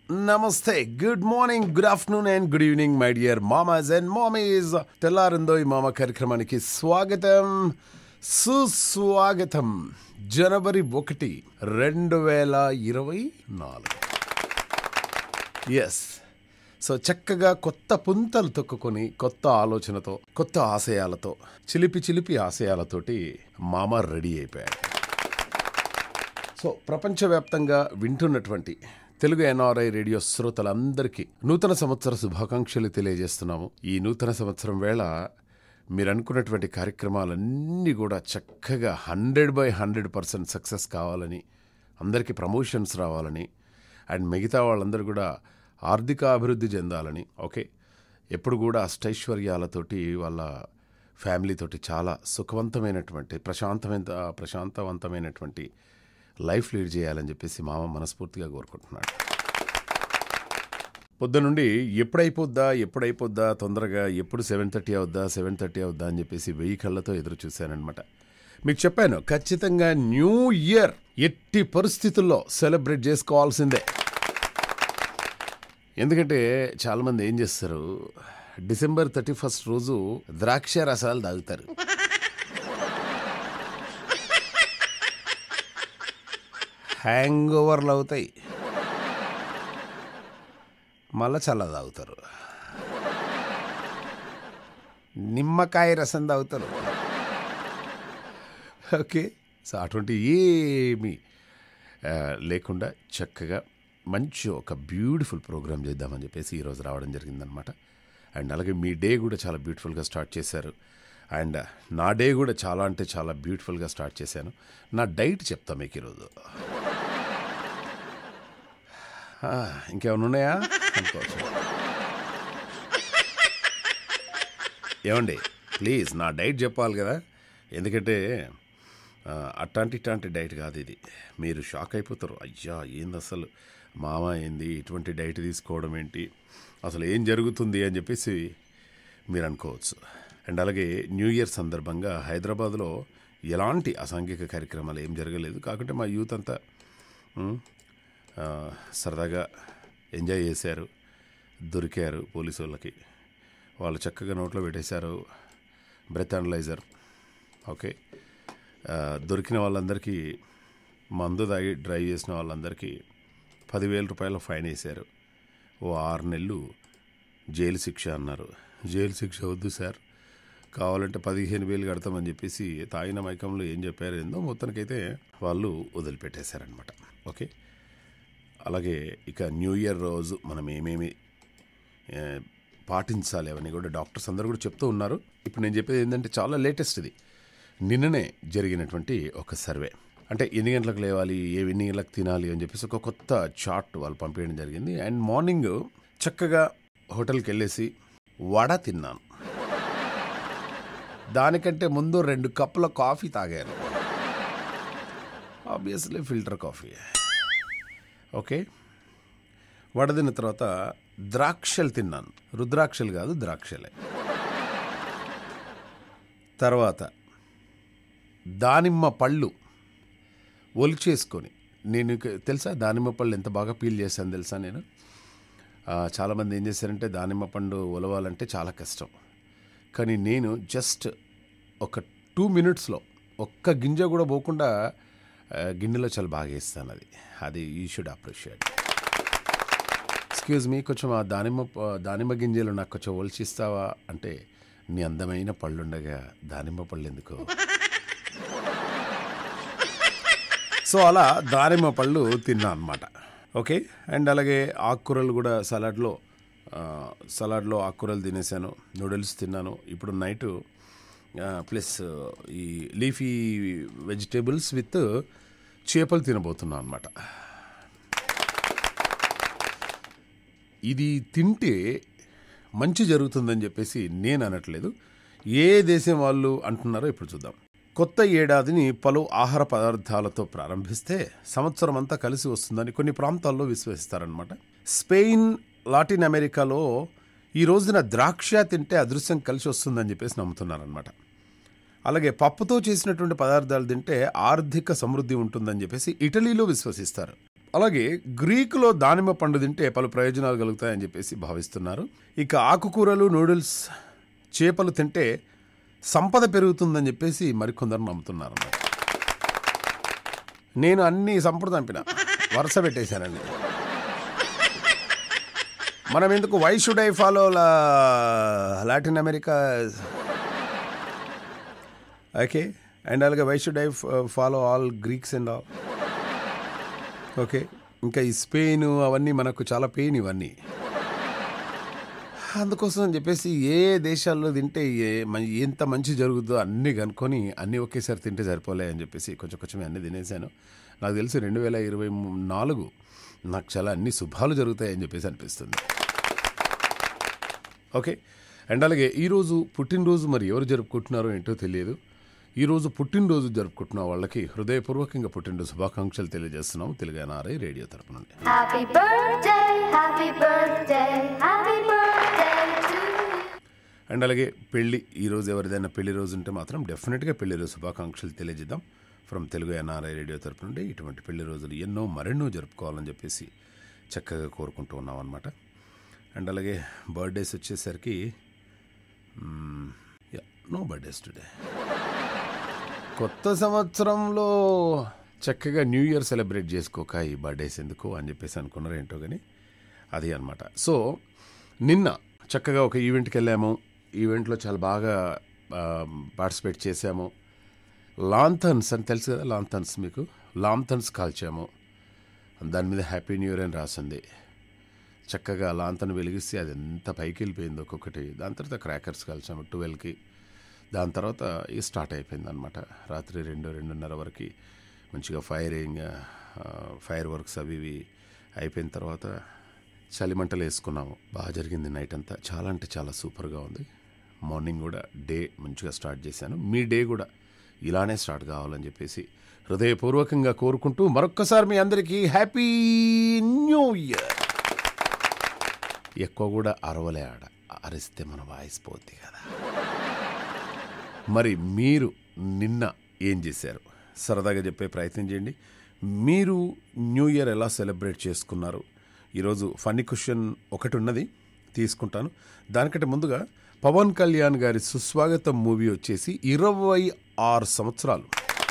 నమస్తే, good morning, good afternoon and good evening my dear మామాస్ and మామీస్. తెల్లారిందో ఈ మామ కార్యక్రమానికి స్వాగతం, సుస్వాగతం. జనవరి 1, 2024. ఎస్, సో చక్కగా కొత్త పుంతలు తొక్కుకొని కొత్త ఆలోచనతో, కొత్త ఆశయాలతో, చిలిపి ఆశయాలతోటి మామ రెడీ అయిపోయాడు. సో ప్రపంచవ్యాప్తంగా వింటున్నటువంటి తెలుగు ఎన్ఆర్ఐ రేడియో శ్రోతలందరికీ నూతన సంవత్సర శుభాకాంక్షలు తెలియజేస్తున్నాము. ఈ నూతన సంవత్సరం వేళ మీరు అనుకున్నటువంటి కార్యక్రమాలన్నీ కూడా చక్కగా 100% సక్సెస్ కావాలని, అందరికీ ప్రమోషన్స్ రావాలని, అండ్ మిగతా వాళ్ళందరూ కూడా ఆర్థిక అభివృద్ధి చెందాలని. ఓకే, ఎప్పుడు కూడా అష్టైశ్వర్యాలతోటి వాళ్ళ ఫ్యామిలీతోటి చాలా సుఖవంతమైనటువంటి ప్రశాంతవంతమైనటువంటి లైఫ్ లీడ్ చేయాలని చెప్పేసి మామ మనస్ఫూర్తిగా కోరుకుంటున్నాడు. పొద్దునుండి ఎప్పుడైపోద్దా తొందరగా, ఎప్పుడు 7:30 అవుద్దా అని చెప్పేసి 1000 కళ్ళతో ఎదురు చూశానమాట. మీకు చెప్పాను, ఖచ్చితంగా న్యూ ఇయర్ ఎట్టి పరిస్థితుల్లో సెలబ్రేట్ చేసుకోవాల్సిందే. ఎందుకంటే చాలామంది ఏం చేస్తారు, డిసెంబర్ 31 రోజు ద్రాక్ష రసాలు తాగుతారు. హ్యాంగ్ ఓవర్లు అవుతాయి, మళ్ళా చల్ల తాగుతారు, నిమ్మకాయ రసం తాగుతారు. ఓకే, సో అటువంటి ఏమీ లేకుండా చక్కగా మంచి ఒక బ్యూటిఫుల్ ప్రోగ్రామ్ చేద్దామని చెప్పేసి ఈరోజు రావడం జరిగిందనమాట. అండ్ అలాగే మీ డే కూడా చాలా బ్యూటిఫుల్గా స్టార్ట్ చేశారు. అండ్ నా డే కూడా చాలా అంటే చాలా బ్యూటిఫుల్గా స్టార్ట్ చేశాను. నా డైట్ చెప్తా మీకు ఈరోజు. ఇంకేమైనా ఉన్నాయా అనుకోవచ్చు. ఏమండి, ప్లీజ్ నా డైట్ చెప్పాలి కదా. ఎందుకంటే ఇట్లాంటి డైట్ కాదు ఇది. మీరు షాక్ అయిపోతారు, అయ్యా ఏంది అసలు మామ, ఏంది ఇటువంటి డైట్ తీసుకోవడం ఏంటి, అసలు ఏం జరుగుతుంది అని చెప్పేసి మీరు అనుకోవచ్చు. అండ్ అలాగే న్యూ ఇయర్ సందర్భంగా హైదరాబాద్లో ఎలాంటి అసాంఘిక కార్యక్రమాలు ఏం జరగలేదు. కాకుంటే మా యూత్ అంతా సరదాగా ఎంజాయ్ చేశారు, దొరికారు పోలీసు వాళ్ళకి. వాళ్ళు చక్కగా నోట్లో పెట్టేశారు బ్రెత్ అనలైజర్. ఓకే, దొరికిన వాళ్ళందరికీ, మందు తాగి డ్రైవ్ చేసిన వాళ్ళందరికీ 10,000 రూపాయల ఫైన్ వేశారు. 6 నెలలు జైలు శిక్ష అన్నారు. జైలు శిక్ష వద్దు సార్, కావాలంటే 15,000 కడతామని చెప్పేసి తాగిన మైకంలో ఏం చెప్పారు ఏందో మొత్తానికైతే వాళ్ళు వదిలిపెట్టేశారనమాట. ఓకే, అలాగే ఇక న్యూ ఇయర్ రోజు మనం ఏమేమి పాటించాలి అవన్నీ కూడా డాక్టర్స్ అందరూ కూడా చెప్తూ ఉన్నారు. ఇప్పుడు నేను చెప్పేది ఏంటంటే చాలా లేటెస్ట్, ఇది నిన్ననే జరిగినటువంటి ఒక సర్వే. అంటే ఎన్ని గంటలకు లేవాలి, ఎన్ని గంటలకు తినాలి అని చెప్పేసి ఒక కొత్త చార్ట్ వాళ్ళు పంపించడం జరిగింది. అండ్ మార్నింగ్ చక్కగా హోటల్కి వెళ్ళేసి వడ తిన్నాను. దానికంటే ముందు 2 కప్పుల కాఫీ తాగాను, obviously filter coffee. Okay, vada తిన్న తర్వాత ద్రాక్షలు తిన్నాను. రుద్రాక్షలు కాదు, ద్రాక్షలే. తర్వాత దానిమ్మ పళ్ళు ఒలిచేసుకొని, నేను తెలుసా దానిమ్మ పళ్ళు ఎంత బాగా పీల్ చేశాను తెలుసా నేను. చాలామంది ఏం చేశారంటే దానిమ్మ పండు ఒలవాలంటే చాలా కష్టం, కానీ నేను జస్ట్ ఒక 2 మినిట్స్లో ఒక్క గింజ కూడా పోకుండా గిన్నెలో చాలా బాగా వేస్తాను. అది you should appreciate. Excuse me, కొంచెం ఆ దానిమ్మ గింజలు నాకు కొంచెం ఒలిచిస్తావా అంటే, నీ అందమైన పళ్ళుండగా దానిమ్మ పళ్ళు ఎందుకు. సో అలా దానిమ్మ పళ్ళు తిన్నా అనమాట. ఓకే, అండ్ అలాగే ఆకుకూరలు కూడా సలాడ్లో ఆకుకూరలు తినేసాను, నూడిల్స్ తిన్నాను. ఇప్పుడు నైటు ప్లస్ ఈ లీఫీ వెజిటేబుల్స్ విత్ చేపలు తినబోతున్నాను అనమాట. ఇది తింటే మంచి జరుగుతుందని చెప్పేసి నేను అనట్లేదు, ఏ దేశం వాళ్ళు అంటున్నారో ఇప్పుడు చూద్దాం. కొత్త ఏడాదిని పలు ఆహార పదార్థాలతో ప్రారంభిస్తే సంవత్సరం అంతా కలిసి వస్తుందని కొన్ని ప్రాంతాల్లో విశ్వసిస్తారనమాట. స్పెయిన్, లాటిన్ అమెరికాలో ఈ రోజున ద్రాక్ష తింటే అదృశ్యం కలిసి వస్తుందని చెప్పేసి నమ్ముతున్నారనమాట. అలాగే పప్పుతో చేసినటువంటి పదార్థాలు తింటే ఆర్థిక సమృద్ధి ఉంటుందని చెప్పేసి ఇటలీలో విశ్వసిస్తారు. అలాగే గ్రీకులో దానిమ్మ పండు తింటే పలు ప్రయోజనాలు కలుగుతాయని చెప్పేసి భావిస్తున్నారు. ఇక ఆకుకూరలు, నూడిల్స్, చేపలు తింటే సంపద పెరుగుతుందని చెప్పేసి మరికొందరు నమ్ముతున్నారు అన్నమాట. నేను అన్ని సంపద చంపిన వరుస పెట్టేశానండి. మనం ఎందుకు why should I follow Latin America, okay, and అలాగే why should I follow all Greeks and all, okay. ఇంకా ఈ స్పెయిన్ అవన్నీ మనకు చాలా పెయిన్ ఇవన్నీ. అందుకోసం అని చెప్పేసి ఏ దేశాల్లో తింటే ఎంత మంచి జరుగుతుందో అన్నీ కనుక్కొని అన్నీ ఒకేసారి తింటే సరిపోలే అని చెప్పేసి కొంచెం అన్నీ తినేసాను. నాకు తెలిసి 2024 నాకు చాలా అన్ని శుభాలు జరుగుతాయని చెప్పేసి అనిపిస్తుంది. ఓకే, అండ్ అలాగే ఈరోజు పుట్టినరోజు మరి ఎవరు జరుపుకుంటున్నారో ఏంటో తెలియదు. ఈరోజు పుట్టినరోజు జరుపుకుంటున్న వాళ్ళకి హృదయపూర్వకంగా పుట్టినరోజు శుభాకాంక్షలు తెలియజేస్తున్నాము తెలుగు ఎన్ఆర్ఐ రేడియో తరపు నుండి. అండ్ అలాగే పెళ్ళి, ఈరోజు ఎవరిదైనా పెళ్లి రోజు ఉంటే మాత్రం డెఫినెట్గా పెళ్లి రోజు శుభాకాంక్షలు తెలియజేద్దాం ఫ్రమ్ తెలుగు ఎన్ఆర్ఐ రేడియో తరపు నుండి. ఇటువంటి పెళ్లి రోజులు మరెన్నో జరుపుకోవాలని చెప్పేసి చక్కగా కోరుకుంటూ ఉన్నాం అనమాట. అండ్ అలాగే బర్త్డేస్ వచ్చేసరికి నో బర్త్డేస్ టుడే. కొత్త సంవత్సరంలో చక్కగా న్యూ ఇయర్ సెలబ్రేట్ చేసుకోక ఈ బర్త్డేస్ ఎందుకు అని చెప్పేసి అనుకున్నారు ఏంటో కానీ అది అనమాట. సో నిన్న చక్కగా ఒక ఈవెంట్కి వెళ్ళాము. ఈవెంట్లో చాలా బాగా పార్టిసిపేట్ చేసాము. లాంథన్స్ అని తెలుసు కదా, లాంథన్స్ మీకు లాంథన్స్ కాల్చాము. దాని మీద హ్యాపీ న్యూ ఇయర్ అని రాసింది. చక్కగా లాంతను వెలిగిస్తే అది ఎంత పైకి వెళ్ళిపోయింది ఒక్కొక్కటి. దాని తర్వాత క్రాకర్స్ కాల్చాము 12కి. దాని తర్వాత స్టార్ట్ అయిపోయింది అనమాట. రాత్రి 2-2:30 వరకు మంచిగా ఫైర్ వర్క్స్ అవి ఇవి అయిపోయిన తర్వాత చలిమంటలు వేసుకున్నాము. బాగా జరిగింది నైట్ అంతా. చాలా అంటే చాలా సూపర్గా ఉంది. మార్నింగ్ కూడా డే మంచిగా స్టార్ట్ చేశాను. మీ డే కూడా ఇలానే స్టార్ట్ కావాలని చెప్పేసి హృదయపూర్వకంగా కోరుకుంటూ మరొక్కసారి మీ అందరికీ హ్యాపీ న్యూ ఇయర్. ఎక్కువ కూడా అరవలే, అరిస్తే మన వాయిస్ పోద్ది కదా. మరి మీరు నిన్న ఏం చేశారు సరదాగా చెప్పే ప్రయత్నం చేయండి. మీరు న్యూ ఇయర్ ఎలా సెలబ్రేట్ చేసుకున్నారు? ఈరోజు ఫన్నీ క్వశ్చన్ ఒకటి ఉన్నది, తీసుకుంటాను. దానికంటే ముందుగా పవన్ కళ్యాణ్ గారి సుస్వాగతం మూవీ వచ్చేసి 26 సంవత్సరాలు.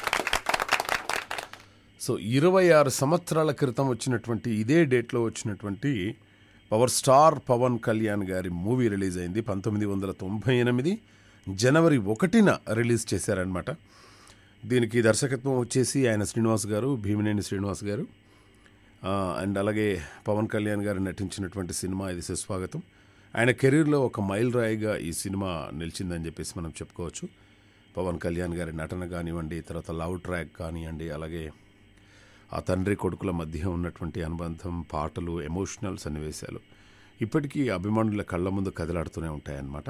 సో 26 సంవత్సరాల క్రితం వచ్చినటువంటి ఇదే డేట్లో వచ్చినటువంటి పవర్ స్టార్ పవన్ కళ్యాణ్ గారి మూవీ రిలీజ్ అయింది. 1998 జనవరి 1న రిలీజ్ చేశారనమాట. దీనికి దర్శకత్వం వచ్చేసి ఆయన శ్రీనివాస్ గారు, భీమినేని శ్రీనివాస్ గారు. అండ్ అలాగే పవన్ కళ్యాణ్ గారు నటించినటువంటి సినిమా ఇది సుస్వాగతం. ఆయన కెరీర్లో ఒక మైల్ రాయిగా ఈ సినిమా నిలిచిందని చెప్పేసి మనం చెప్పుకోవచ్చు. పవన్ కళ్యాణ్ గారి నటన కానివ్వండి, తర్వాత లవ్ ట్రాక్ కానివ్వండి, అలాగే ఆ తండ్రి కొడుకుల మధ్య ఉన్నటువంటి అనుబంధం, పాటలు, ఎమోషనల్ సన్నివేశాలు ఇప్పటికీ అభిమానుల కళ్ళ ముందు కదలాడుతూనే ఉంటాయన్నమాట.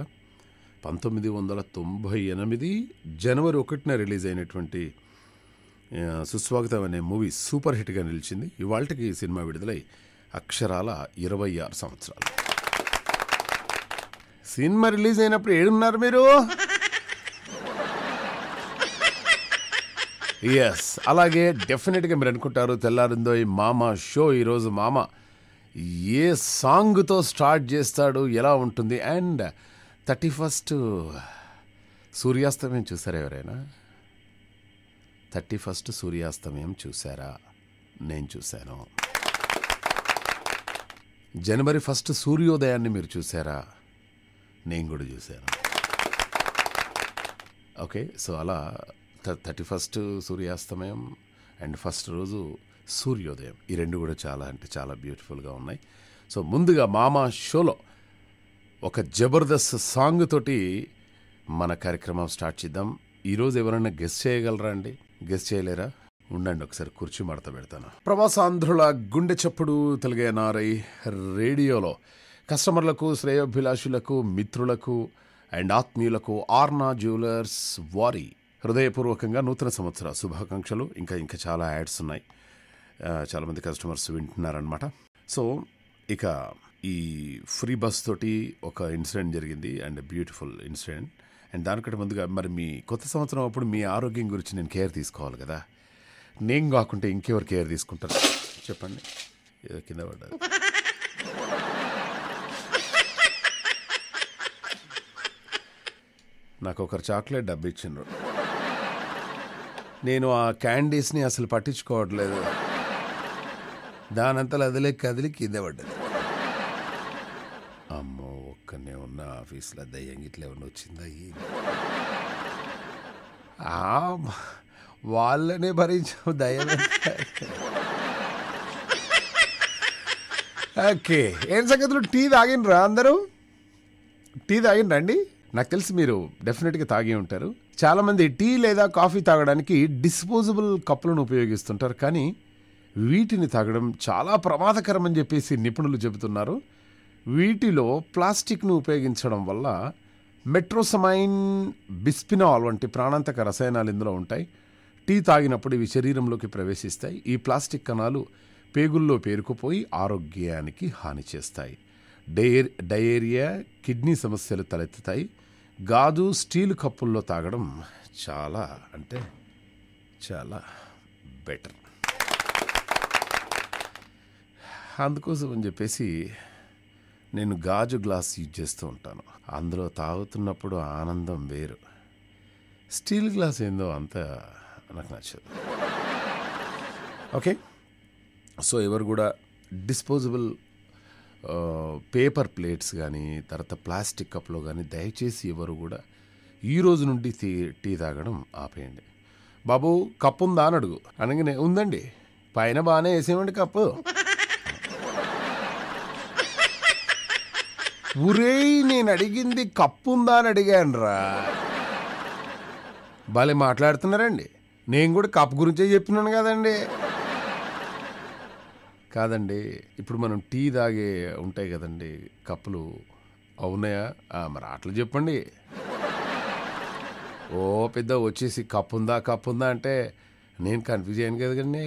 1998 జనవరి 1న రిలీజ్ అయినటువంటి సుస్వాగతం అనే మూవీ సూపర్ హిట్గా నిలిచింది. ఇవాళకి ఈ సినిమా విడుదలై అక్షరాల 26 సంవత్సరాలు. సినిమా రిలీజ్ అయినప్పుడు ఏడున్నారు మీరు? ఎస్, అలాగే డెఫినెట్గా మీరు అనుకుంటారు తెల్లారిందో ఈ మామ షో. ఈరోజు మామ ఏ సాంగ్తో స్టార్ట్ చేస్తాడు, ఎలా ఉంటుంది? అండ్ 31st సూర్యాస్తమయం చూసారా ఎవరైనా? 31st సూర్యాస్తమయం చూసారా? నేను చూశాను. జనవరి 1 సూర్యోదయాన్ని మీరు చూసారా? నేను కూడా చూశాను. ఓకే, సో అలా 31st సూర్యాస్తమయం అండ్ ఫస్ట్ రోజు సూర్యోదయం, ఈ రెండు కూడా చాలా అంటే చాలా బ్యూటిఫుల్గా ఉన్నాయి. సో ముందుగా మామా షోలో ఒక జబర్దస్త్ సాంగ్ తోటి మన కార్యక్రమం స్టార్ట్ చేద్దాం. ఈరోజు ఎవరైనా గెస్ట్ చేయగలరా అండి? గెస్ట్ చేయలేరా? ఉండండి, ఒకసారి కుర్చీ మడత పెడతాను. ప్రవాసాంధ్రుల గుండె చప్పుడు తెలుగు ఎన్ఆర్ఐ రేడియోలో కస్టమర్లకు, శ్రేయోభిలాషులకు, మిత్రులకు అండ్ ఆత్మీయులకు ఆర్నా జ్యువెలర్స్ వారి హృదయపూర్వకంగా నూతన సంవత్సర శుభాకాంక్షలు. ఇంకా చాలా యాడ్స్ ఉన్నాయి, చాలామంది కస్టమర్స్ వింటున్నారనమాట. సో ఇక ఈ ఫ్రీ బస్ తోటి ఒక ఇన్సిడెంట్ జరిగింది అండ్ బ్యూటిఫుల్ ఇన్సిడెంట్. అండ్ దానికంటే ముందుగా మరి మీ కొత్త సంవత్సరం అప్పుడు మీ ఆరోగ్యం గురించి నేను కేర్ తీసుకోవాలి కదా. నేను కాకుంటే ఇంకెవరు కేర్ తీసుకుంటారు చెప్పండి, ఏదో కింద పడ్డది. నాకు ఒకరు చాక్లెట్ డబ్బు ఇచ్చిండ్రు, నేను ఆ క్యాండీస్ని అసలు పట్టించుకోవట్లేదు, దానంతలో అదిలే కదిలి కింద పడ్డది. అమ్మో, ఒక్కనే ఉన్న ఆఫీస్లో దయ్యం గిట్ల ఏమన్నా వచ్చిందా? వాళ్ళనే భరించాం దయ్యం. ఓకే, ఏం సంగతులు? టీ తాగినరా అందరూ? టీ తాగినరండి? నాకు తెలిసి మీరు డెఫినెట్గా తాగి ఉంటారు. చాలామంది టీ లేదా కాఫీ తాగడానికి డిస్పోజబుల్ కప్పులను ఉపయోగిస్తుంటారు, కానీ వీటిని తాగడం చాలా ప్రమాదకరం అని చెప్పేసి నిపుణులు చెబుతున్నారు. వీటిలో ప్లాస్టిక్ను ఉపయోగించడం వల్ల మెట్రోసమైన్, బిస్పినాల్ వంటి ప్రాణాంతక రసాయనాలు ఇందులో ఉంటాయి. టీ తాగినప్పుడు ఇవి శరీరంలోకి ప్రవేశిస్తాయి. ఈ ప్లాస్టిక్ కణాలు పేగుల్లో పేరుకుపోయి ఆరోగ్యానికి హాని చేస్తాయి. డయేరియా, కిడ్నీ సమస్యలు తలెత్తుతాయి. గాజు, స్టీలు కప్పుల్లో తాగడం చాలా అంటే చాలా బెటర్. అందుకోసం అని చెప్పేసి నేను గాజు గ్లాస్ యూజ్ చేస్తూ ఉంటాను. అందులో తాగుతున్నప్పుడు ఆనందం వేరు. స్టీల్ గ్లాస్ ఏందో అంత నాకు నచ్చదు. ఓకే, సో ఎవరు కూడా డిస్పోజబుల్ పేపర్ ప్లేట్స్ కానీ తర్వాత ప్లాస్టిక్ కప్లో కానీ దయచేసి ఎవరు కూడా ఈ రోజు నుండి టీ తాగడం ఆపేయండి. బాబు కప్పు ఉందా అని అడుగు, అనగానే ఉందండి, పైన బాగానే వేసేయండి కప్పు. ఊరేయ్, నేను అడిగింది కప్పు ఉందా అని అడిగానురా. భలే మాట్లాడుతున్నారండి. నేను కూడా కప్పు గురించే చెప్పినాను కదండి. కాదండి, ఇప్పుడు మనం టీ తాగే ఉంటాయి కదండి కప్పులు, అవునాయా? మరి అట్లా చెప్పండి. ఓ పెద్ద వచ్చేసి కప్పు ఉందా అంటే నేను కన్ఫ్యూజ్ అయ్యాను కదండి.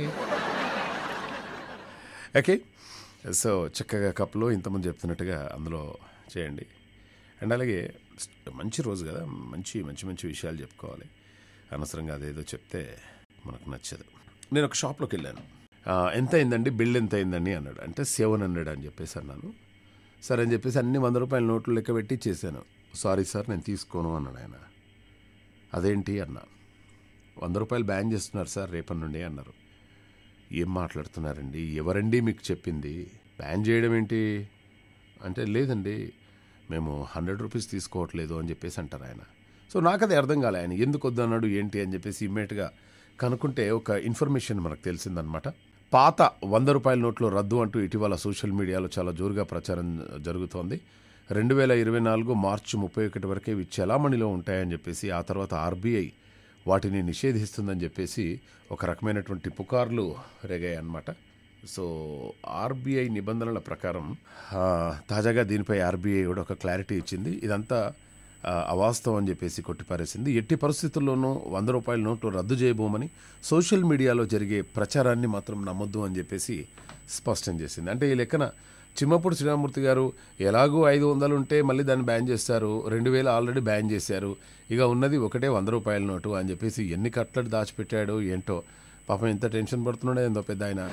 ఓకే, సో చక్కగా కప్పులో ఇంతమంది చెప్తున్నట్టుగా అందులో చేయండి. అండ్ అలాగే మంచి రోజు కదా, మంచి మంచి మంచి విషయాలు చెప్పుకోవాలి. అనవసరంగా అదేదో చెప్తే మనకు నచ్చదు. నేను ఒక షాప్లోకి వెళ్ళాను. ఎంత అయిందండి, బిల్ ఎంత అయిందండి అన్నాడు. అంటే 700 అని చెప్పేసి అన్నాను. సరే అని చెప్పేసి అన్ని 100 రూపాయల నోట్లు లెక్క పెట్టి ఇచ్చేసాను. సారీ సార్, నేను తీసుకోను అన్నాడు ఆయన. అదేంటి అన్నా. 100 రూపాయలు బ్యాన్ చేస్తున్నారు సార్ రేపటి నుండి అన్నారు. ఏం మాట్లాడుతున్నారండి, ఎవరండి మీకు చెప్పింది బ్యాన్ చేయడం ఏంటి అంటే, లేదండి మేము 100 రూపీస్ తీసుకోవట్లేదు అని చెప్పేసి అంటారు ఆయన. సో నాకు అది అర్థం కాలే, ఆయన ఎందుకు వద్దు అన్నాడు ఏంటి అని చెప్పేసి ఇమ్మీడియట్గా కనుక్కుంటే ఒక ఇన్ఫర్మేషన్ మనకు తెలిసిందనమాట. పాత 100 రూపాయల నోట్లు రద్దు అంటూ ఇటీవల సోషల్ మీడియాలో చాలా జోరుగా ప్రచారం జరుగుతోంది. 2024 మార్చి 31 వరకే ఇవి చలామణిలో ఉంటాయని చెప్పేసి, ఆ తర్వాత ఆర్బీఐ వాటిని నిషేధిస్తుందని చెప్పేసి ఒక రకమైనటువంటి పుకార్లు రేగాయి అన్నమాట. సో ఆర్బీఐ నిబంధనల ప్రకారం తాజాగా దీనిపై ఆర్బీఐ కూడా ఒక క్లారిటీ ఇచ్చింది. ఇదంతా అవాస్తవం అని చెప్పేసి కొట్టిపారేసింది. ఎట్టి పరిస్థితుల్లోనూ 100 రూపాయల నోట్లు రద్దు చేయబోమని, సోషల్ మీడియాలో జరిగే ప్రచారాన్ని మాత్రం నమ్మొద్దు అని చెప్పేసి స్పష్టం చేసింది. అంటే ఈ లెక్కన చిమ్మపూడి శ్రీరామూర్తి గారు ఎలాగూ 500 ఉంటే మళ్ళీ దాన్ని బ్యాన్ చేస్తారు, 2000 ఆల్రెడీ బ్యాన్ చేశారు, ఇక ఉన్నది ఒకటే 100 రూపాయల నోటు అని చెప్పేసి ఎన్ని కట్లలు దాచిపెట్టాడో ఏంటో. పాపం ఎంత టెన్షన్ పడుతున్నాడో ఏందో పెద్ద ఆయన.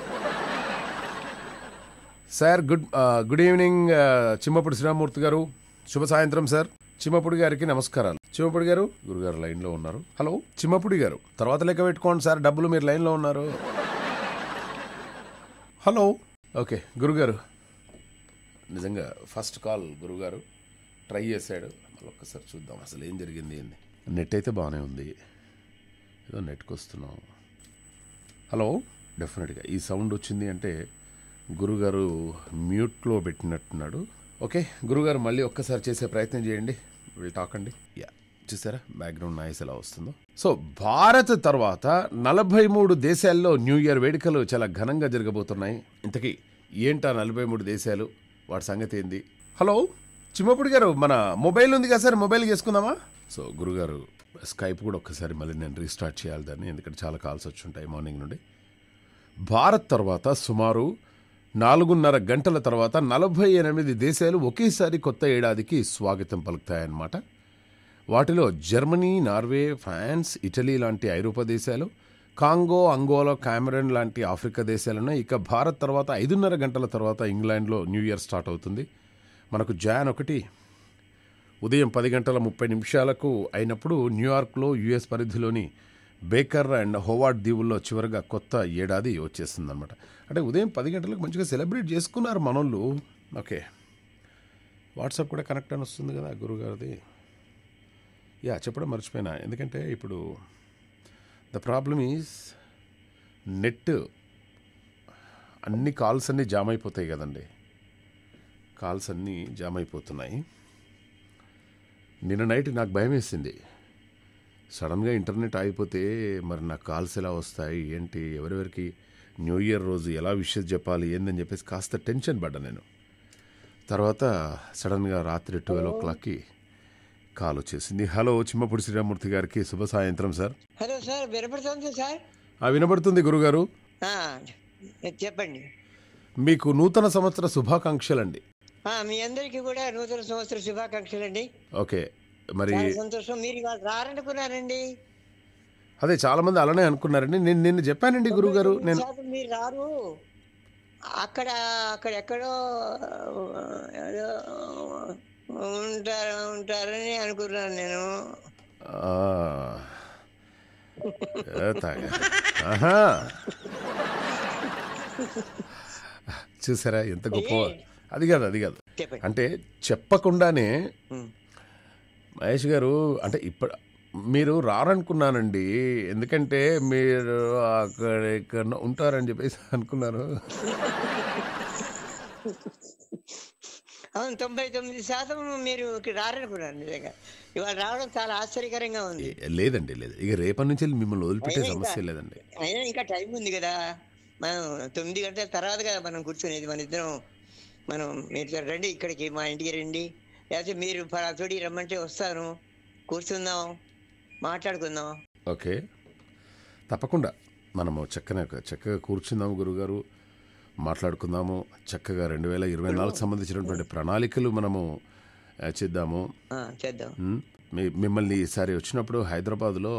Sir good evening Chimmapudi Sriramamurthy garu, శుభ సాయంత్రం సార్. చిమ్మపూడి గారికి నమస్కారాలు. చిమ్మపూడి గారు, గురుగారు లైన్లో ఉన్నారు. హలో చిమ్మపూడి గారు, తర్వాత లెక్క పెట్టుకోండి సార్, డబ్బులు మీరు లైన్లో ఉన్నారు. హలో, ఓకే గురుగారు, నిజంగా ఫస్ట్ కాల్ గురుగారు ట్రై చేశాడు. మళ్ళీ ఒక్కసారి చూద్దాం అసలు ఏం జరిగింది ఏంది. నెట్ అయితే బాగానే ఉంది, ఏదో నెట్కి వస్తున్నాం. హలో, డెఫినెట్గా ఈ సౌండ్ వచ్చింది అంటే గురుగారు మ్యూట్లో పెట్టినట్టున్నాడు. ఓకే గురుగారు, మళ్ళీ ఒక్కసారి చేసే ప్రయత్నం చేయండి, విల్ టాక్ అండి. యా, చూసారా బ్యాక్గ్రౌండ్ నాయిస్ ఎలా వస్తుందో. సో భారత్ తర్వాత 43 దేశాల్లో న్యూ ఇయర్ వేడుకలు చాలా ఘనంగా జరగబోతున్నాయి. ఇంతకీ ఏంటా 43 దేశాలు, వాటి సంగతి ఏంది? హలో చిమ్మపూడి గారు, మన మొబైల్ ఉంది కదా సార్, మొబైల్ చేసుకుందామా? సో గురుగారు స్కైప్ కూడా ఒక్కసారి మళ్ళీ నేను రీస్టార్ట్ చేయాలి దాన్ని, ఎందుకంటే చాలా కాల్స్ వచ్చి ఉంటాయి మార్నింగ్ నుండి. భారత్ తర్వాత సుమారు 4:30 గంటల తర్వాత 48 దేశాలు ఒకేసారి కొత్త ఏడాదికి స్వాగతం పలుకుతాయన్నమాట. వాటిలో జర్మనీ, నార్వే, ఫ్రాన్స్, ఇటలీ లాంటి ఐరోపా దేశాలు, కాంగో, అంగోలా, కామెరూన్ లాంటి ఆఫ్రికా దేశాలను. ఇక భారత్ తర్వాత 5:30 గంటల తర్వాత ఇంగ్లాండ్లో న్యూ ఇయర్ స్టార్ట్ అవుతుంది. మనకు జాన్ 1 ఉదయం 10:30 అయినప్పుడు న్యూయార్క్లో యుఎస్ పరిధిలోని బేకర్ అండ్ హోవార్డ్ దీవుల్లో చివరిగా కొత్త ఏడాది వచ్చేస్తుందన్నమాట. అంటే ఉదయం 10 గంటలకు మంచిగా సెలబ్రేట్ చేసుకున్నారు మనోళ్ళు. ఓకే, వాట్సాప్ కూడా కనెక్ట్ అని వస్తుంది కదా గురుగారిది. చెప్పడం మర్చిపోయినా, ఎందుకంటే ఇప్పుడు ద ప్రాబ్లమ్ ఈజ్ నెట్, అన్ని కాల్స్ అన్నీ జామ్ అయిపోతాయి కదండి. కాల్స్ అన్నీ జామ్ అయిపోతున్నాయి. నిన్న నైట్ నాకు భయం వేసింది, సడన్గా ఇంటర్నెట్ ఆగిపోతే మరి నాకు కాల్స్ ఎలా వస్తాయి ఏంటి, ఎవరెవరికి న్యూ ఇయర్ రోజు ఎలా విషెస్ చెప్పాలి ఏందని చెప్పేసి కాస్త టెన్షన్ పడ్డా నేను. తర్వాత సడన్గా రాత్రి 12 కాల్ వచ్చేసింది. హలో, చిమ్మపూడి శ్రీరామూర్తి గారికి శుభ సాయంత్రం సార్. హలో సార్, వినపడుతుంది సార్? వినబడుతుంది గురుగారు. చెప్పండి. మీకు నూతన సంవత్సర శుభాకాంక్షలండి. మీ అందరికీ కూడా నూతన సంవత్సర శుభాకాంక్షలండి. ఓకే, మరి సంతోషం. మీరు ఇవాళ రారనుకున్నారండి. అదే చాలా మంది అలానే అనుకున్నారండి. నేను నిన్న చెప్పానండి గురుగారు, నేను మీరు రారు, అక్కడెక్కడో ఉంటారని అనుకున్నాను నేను. చూసారా ఎంత గొప్ప. అది కాదు అంటే చెప్పకుండానే మహేష్ గారు, అంటే ఇప్పుడు మీరు రారనుకున్నానండి, ఎందుకంటే మీరు అక్కడ ఇక్కడ ఉంటారని చెప్పేసి అనుకున్నారు. అవును, 99% మీరు రారనుకున్నారు. నిజంగా ఇవాళ రావడం చాలా ఆశ్చర్యకరంగా ఉంది. లేదండి, లేదు, ఇక రేపటి నుంచి మిమ్మల్ని వదిలిపెట్టే సమస్య లేదండి. అయినా ఇంకా టైం ఉంది కదా, మనం 9 గంటల తర్వాత కదా మనం కూర్చునేది. మన ఇద్దరం మీరు రండి ఇక్కడికి, మా ఇంటికి రండి, లేకపోతే మీరు చోడి రమ్మంటే వస్తాను, కూర్చుందాం, మాట్లాడుకుందాం. ఓకే, తప్పకుండా మనము చక్కగా కూర్చుందాము గురుగారు, మాట్లాడుకుందాము. చక్కగా 2024 సంబంధించినటువంటి ప్రణాళికలు మనము చేద్దాము. మిమ్మల్ని ఈసారి వచ్చినప్పుడు హైదరాబాద్లో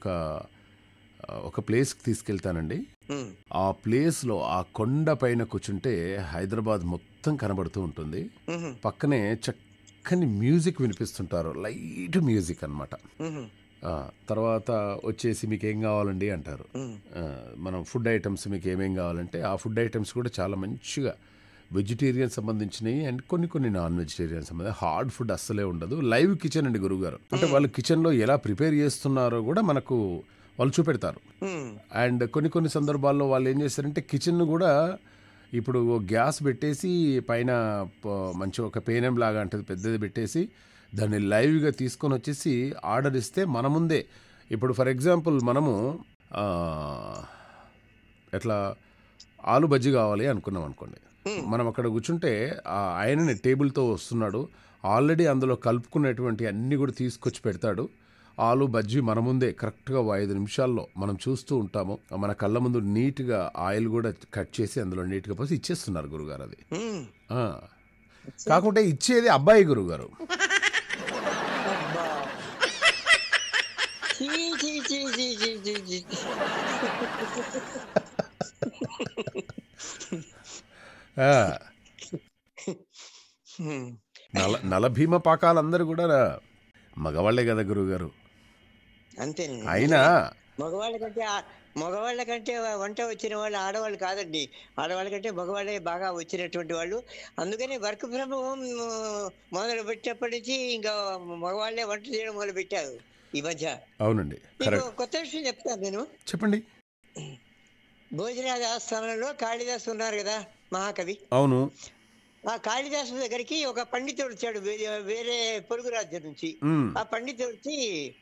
ఒక ప్లేస్కి తీసుకెళ్తానండి. ఆ ప్లేస్లో ఆ కొండ పైన కూర్చుంటే హైదరాబాద్ మొత్తం కనబడుతూ ఉంటుంది. పక్కనే చక్కని మ్యూజిక్ వినిపిస్తుంటారు, లైట్ మ్యూజిక్ అన్నమాట. తర్వాత వచ్చేసి మీకు ఏం కావాలండి అంటారు. మనం ఫుడ్ ఐటమ్స్ మీకు ఏమేం కావాలంటే ఆ ఫుడ్ ఐటమ్స్ కూడా చాలా మంచిగా వెజిటేరియన్ సంబంధించినవి అండ్ కొన్ని నాన్ వెజిటేరియన్ సంబంధించి. హార్డ్ ఫుడ్ అస్సలే ఉండదు. లైవ్ కిచెన్ అండి గురుగారు. అంటే వాళ్ళు కిచెన్లో ఎలా ప్రిపేర్ చేస్తున్నారో కూడా మనకు వాళ్ళు చూపెడతారు. అండ్ కొన్ని సందర్భాల్లో వాళ్ళు ఏం చేస్తారంటే కిచెన్ కూడా ఇప్పుడు గ్యాస్ పెట్టేసి పైన మంచి ఒక పేనం లాగా అంటే పెద్దది పెట్టేసి దాన్ని లైవ్గా తీసుకొని వచ్చేసి ఆర్డర్ ఇస్తే మన ముందే, ఇప్పుడు ఫర్ ఎగ్జాంపుల్ మనము ఎట్లా ఆలు బజ్జీ కావాలి అనుకున్నాం అనుకోండి, మనం అక్కడ కూర్చుంటే ఆయనని టేబుల్తో వస్తున్నాడు, ఆల్రెడీ అందులో కలుపుకునేటువంటి అన్నీ కూడా తీసుకొచ్చి పెడతాడు. ఆలు బజ్జీ మన ముందే కరెక్ట్గా 5 నిమిషాల్లో మనం చూస్తూ ఉంటాము. మన కళ్ళ ముందు నీట్గా ఆయిల్ కూడా కట్ చేసి అందులో నీట్గా పోసి ఇచ్చేస్తున్నారు గురుగారు. అది కాకుంటే ఇచ్చేది అబ్బాయి గురుగారు. నలభీమ పాకాలందరూ కూడా మగవాళ్లే కదా గురుగారు. అంతే. అయినా మగవాళ్ళ కంటే వంట వచ్చిన వాళ్ళు ఆడవాళ్ళు కాదండి. ఆడవాళ్ళ కంటే మగవాళ్ళే బాగా వచ్చినటువంటి వాళ్ళు. అందుకని వర్క్ ఫ్రమ్ హోమ్ మొదలు పెట్టినప్పటి నుంచి ఇంకా మగవాళ్ళే వంట చేయడం మొదలు పెట్టారు ఈ మధ్య. అవునండి, కొత్త విషయం చెప్తాను నేను. చెప్పండి. భోజరాజ ఆస్థానంలో కాళిదాసు ఉన్నారు కదా, మహాకవి. అవును. ఆ కాళిదాసు దగ్గరికి ఒక పండితుడు వచ్చాడు వేరే పొరుగు రాజ్యం నుంచి. ఆ పండితుడు వచ్చి,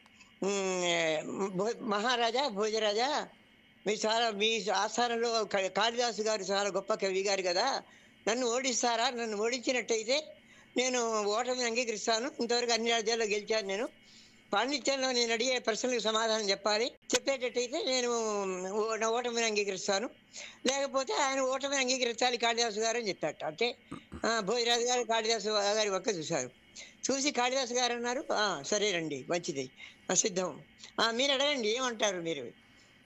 మహారాజా, భోజరాజా, మీ ఆస్థానంలో కాళిదాసు గారు చాలా గొప్ప కవి గారు కదా, నన్ను ఓడిస్తారా? నన్ను ఓడించినట్టయితే నేను ఓటమిని అంగీకరిస్తాను. ఇంతవరకు అన్ని రాజ్యాల్లో గెలిచాను నేను. పాండిత్యంలో నేను అడిగే ప్రశ్నలకు సమాధానం చెప్పాలి. చెప్పేటట్టయితే నేను నా ఓటమిని అంగీకరిస్తాను, లేకపోతే ఆయన ఓటమిని అంగీకరించాలి కాళిదాసు గారు అని చెప్పాట. అంటే భోజరాజు గారు కాళిదాసు గారి ఒక్క చూశారు. చూసి కాళిదాసు గారు అన్నారు, సరేనండి, మంచిది, సిద్ధం. మీరు అడగండి, ఏమంటారు మీరు?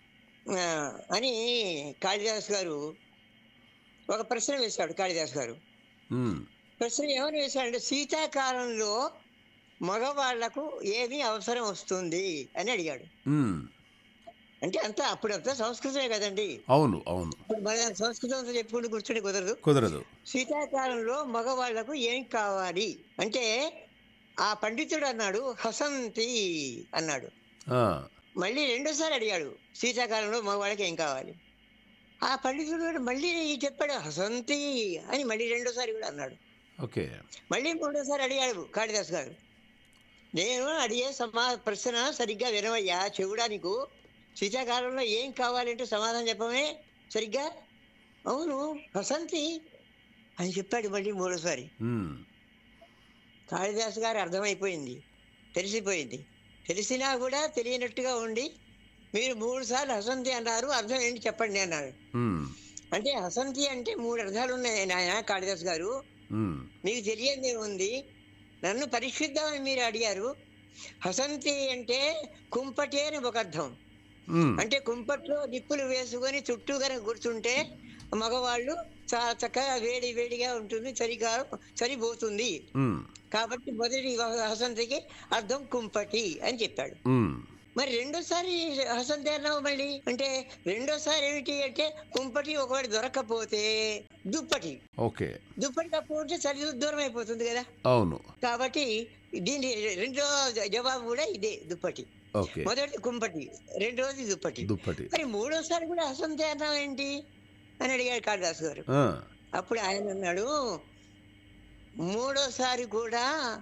ఆ, అని కాళిదాస్ గారు ఒక ప్రశ్న వేశాడు. కాళిదాస్ గారు ఉమ్, ప్రశ్న ఏమని వేశాడంటే, శీతాకాలంలో మగవాళ్లకు ఏమి అవసరం వస్తుంది అని అడిగాడు. ఉమ్. అంటే అంతా అప్పుడంతా సంస్కృతమే కదండి. అవును, అవును. ఇప్పుడు మన సంస్కృతంతో చెప్పుకుంటూ కూర్చుని కుదరదు. కుదరదు. శీతాకాలంలో మగవాళ్లకు ఏం కావాలి అంటే, ఆ పండితుడు అన్నాడు హసంతి అన్నాడు. ఆ, మళ్ళీ రెండోసారి అడిగాడు, శీతాకాలంలో మగవాళ్ళకి ఏం కావాలి. ఆ పండితుడు కూడా మళ్ళీ చెప్పాడు హసంతి అని, మళ్ళీ రెండోసారి కూడా అన్నాడు. ఓకే. మళ్ళీ మూడోసారి అడిగాడు కాళిదాస్ గారు. నేను అడిగే ప్రశ్న సరిగ్గా వినవయ్యా, చెవుడా నీకు? శీతాకాలంలో ఏం కావాలంటే సమాధానం చెప్పమే సరిగ్గా. అవును హసంతి అని చెప్పాడు మళ్ళీ మూడోసారి. ఉమ్, కాళిదాస్ గారు అర్థమైపోయింది, తెలిసిపోయింది. తెలిసినా కూడా తెలియనట్టుగా ఉండి, మీరు 3 సార్లు హసంతి అన్నారు, అర్థం ఏంటి చెప్పండి అన్నాడు. ఉమ్, అంటే హసంతి అంటే 3 అర్థాలు ఉన్నాయి నాయన కాళిదాస్ గారు, ఉమ్, మీకు తెలియదే ఉంది. నన్ను పరీక్షిద్దామని మీరు అడిగారు. హసంతి అంటే కుంపటి అని ఒక అర్థం. ఉమ్, అంటే కుంపట్లో నిప్పులు వేసుకొని చుట్టూ కనుక కూర్చుంటే మగవాళ్ళు చాలా చక్కగా వేడి వేడిగా ఉంటుంది, సరిపోతుంది. ఉమ్, కాబట్టి మొదటి హసంతికి అర్థం కుంపటి అని చెప్పాడు. ఉమ్. మరి రెండోసారి హసంతి అన్నావు మళ్ళీ అంటే, రెండోసారి ఏమిటి అంటే కుంపటి ఒకటి దొరకకపోతే దుప్పటి. ఓకే. దుప్పటి తప్పకుంటే చలి దూరం అయిపోతుంది కదా. అవును. కాబట్టి దీని రెండో జవాబు కూడా ఇదే, దుప్పటి. ఓకే. మొదటి కుంపటి, రెండోది దుప్పటి. దుప్పటి. మరి మూడోసారి కూడా హసంతి అన్నావు ఏంటి అని అడిగాడు కాళిదాస్ గారు. ఆ, అప్పుడు ఆయన అన్నాడు, మూడోసారి కూడా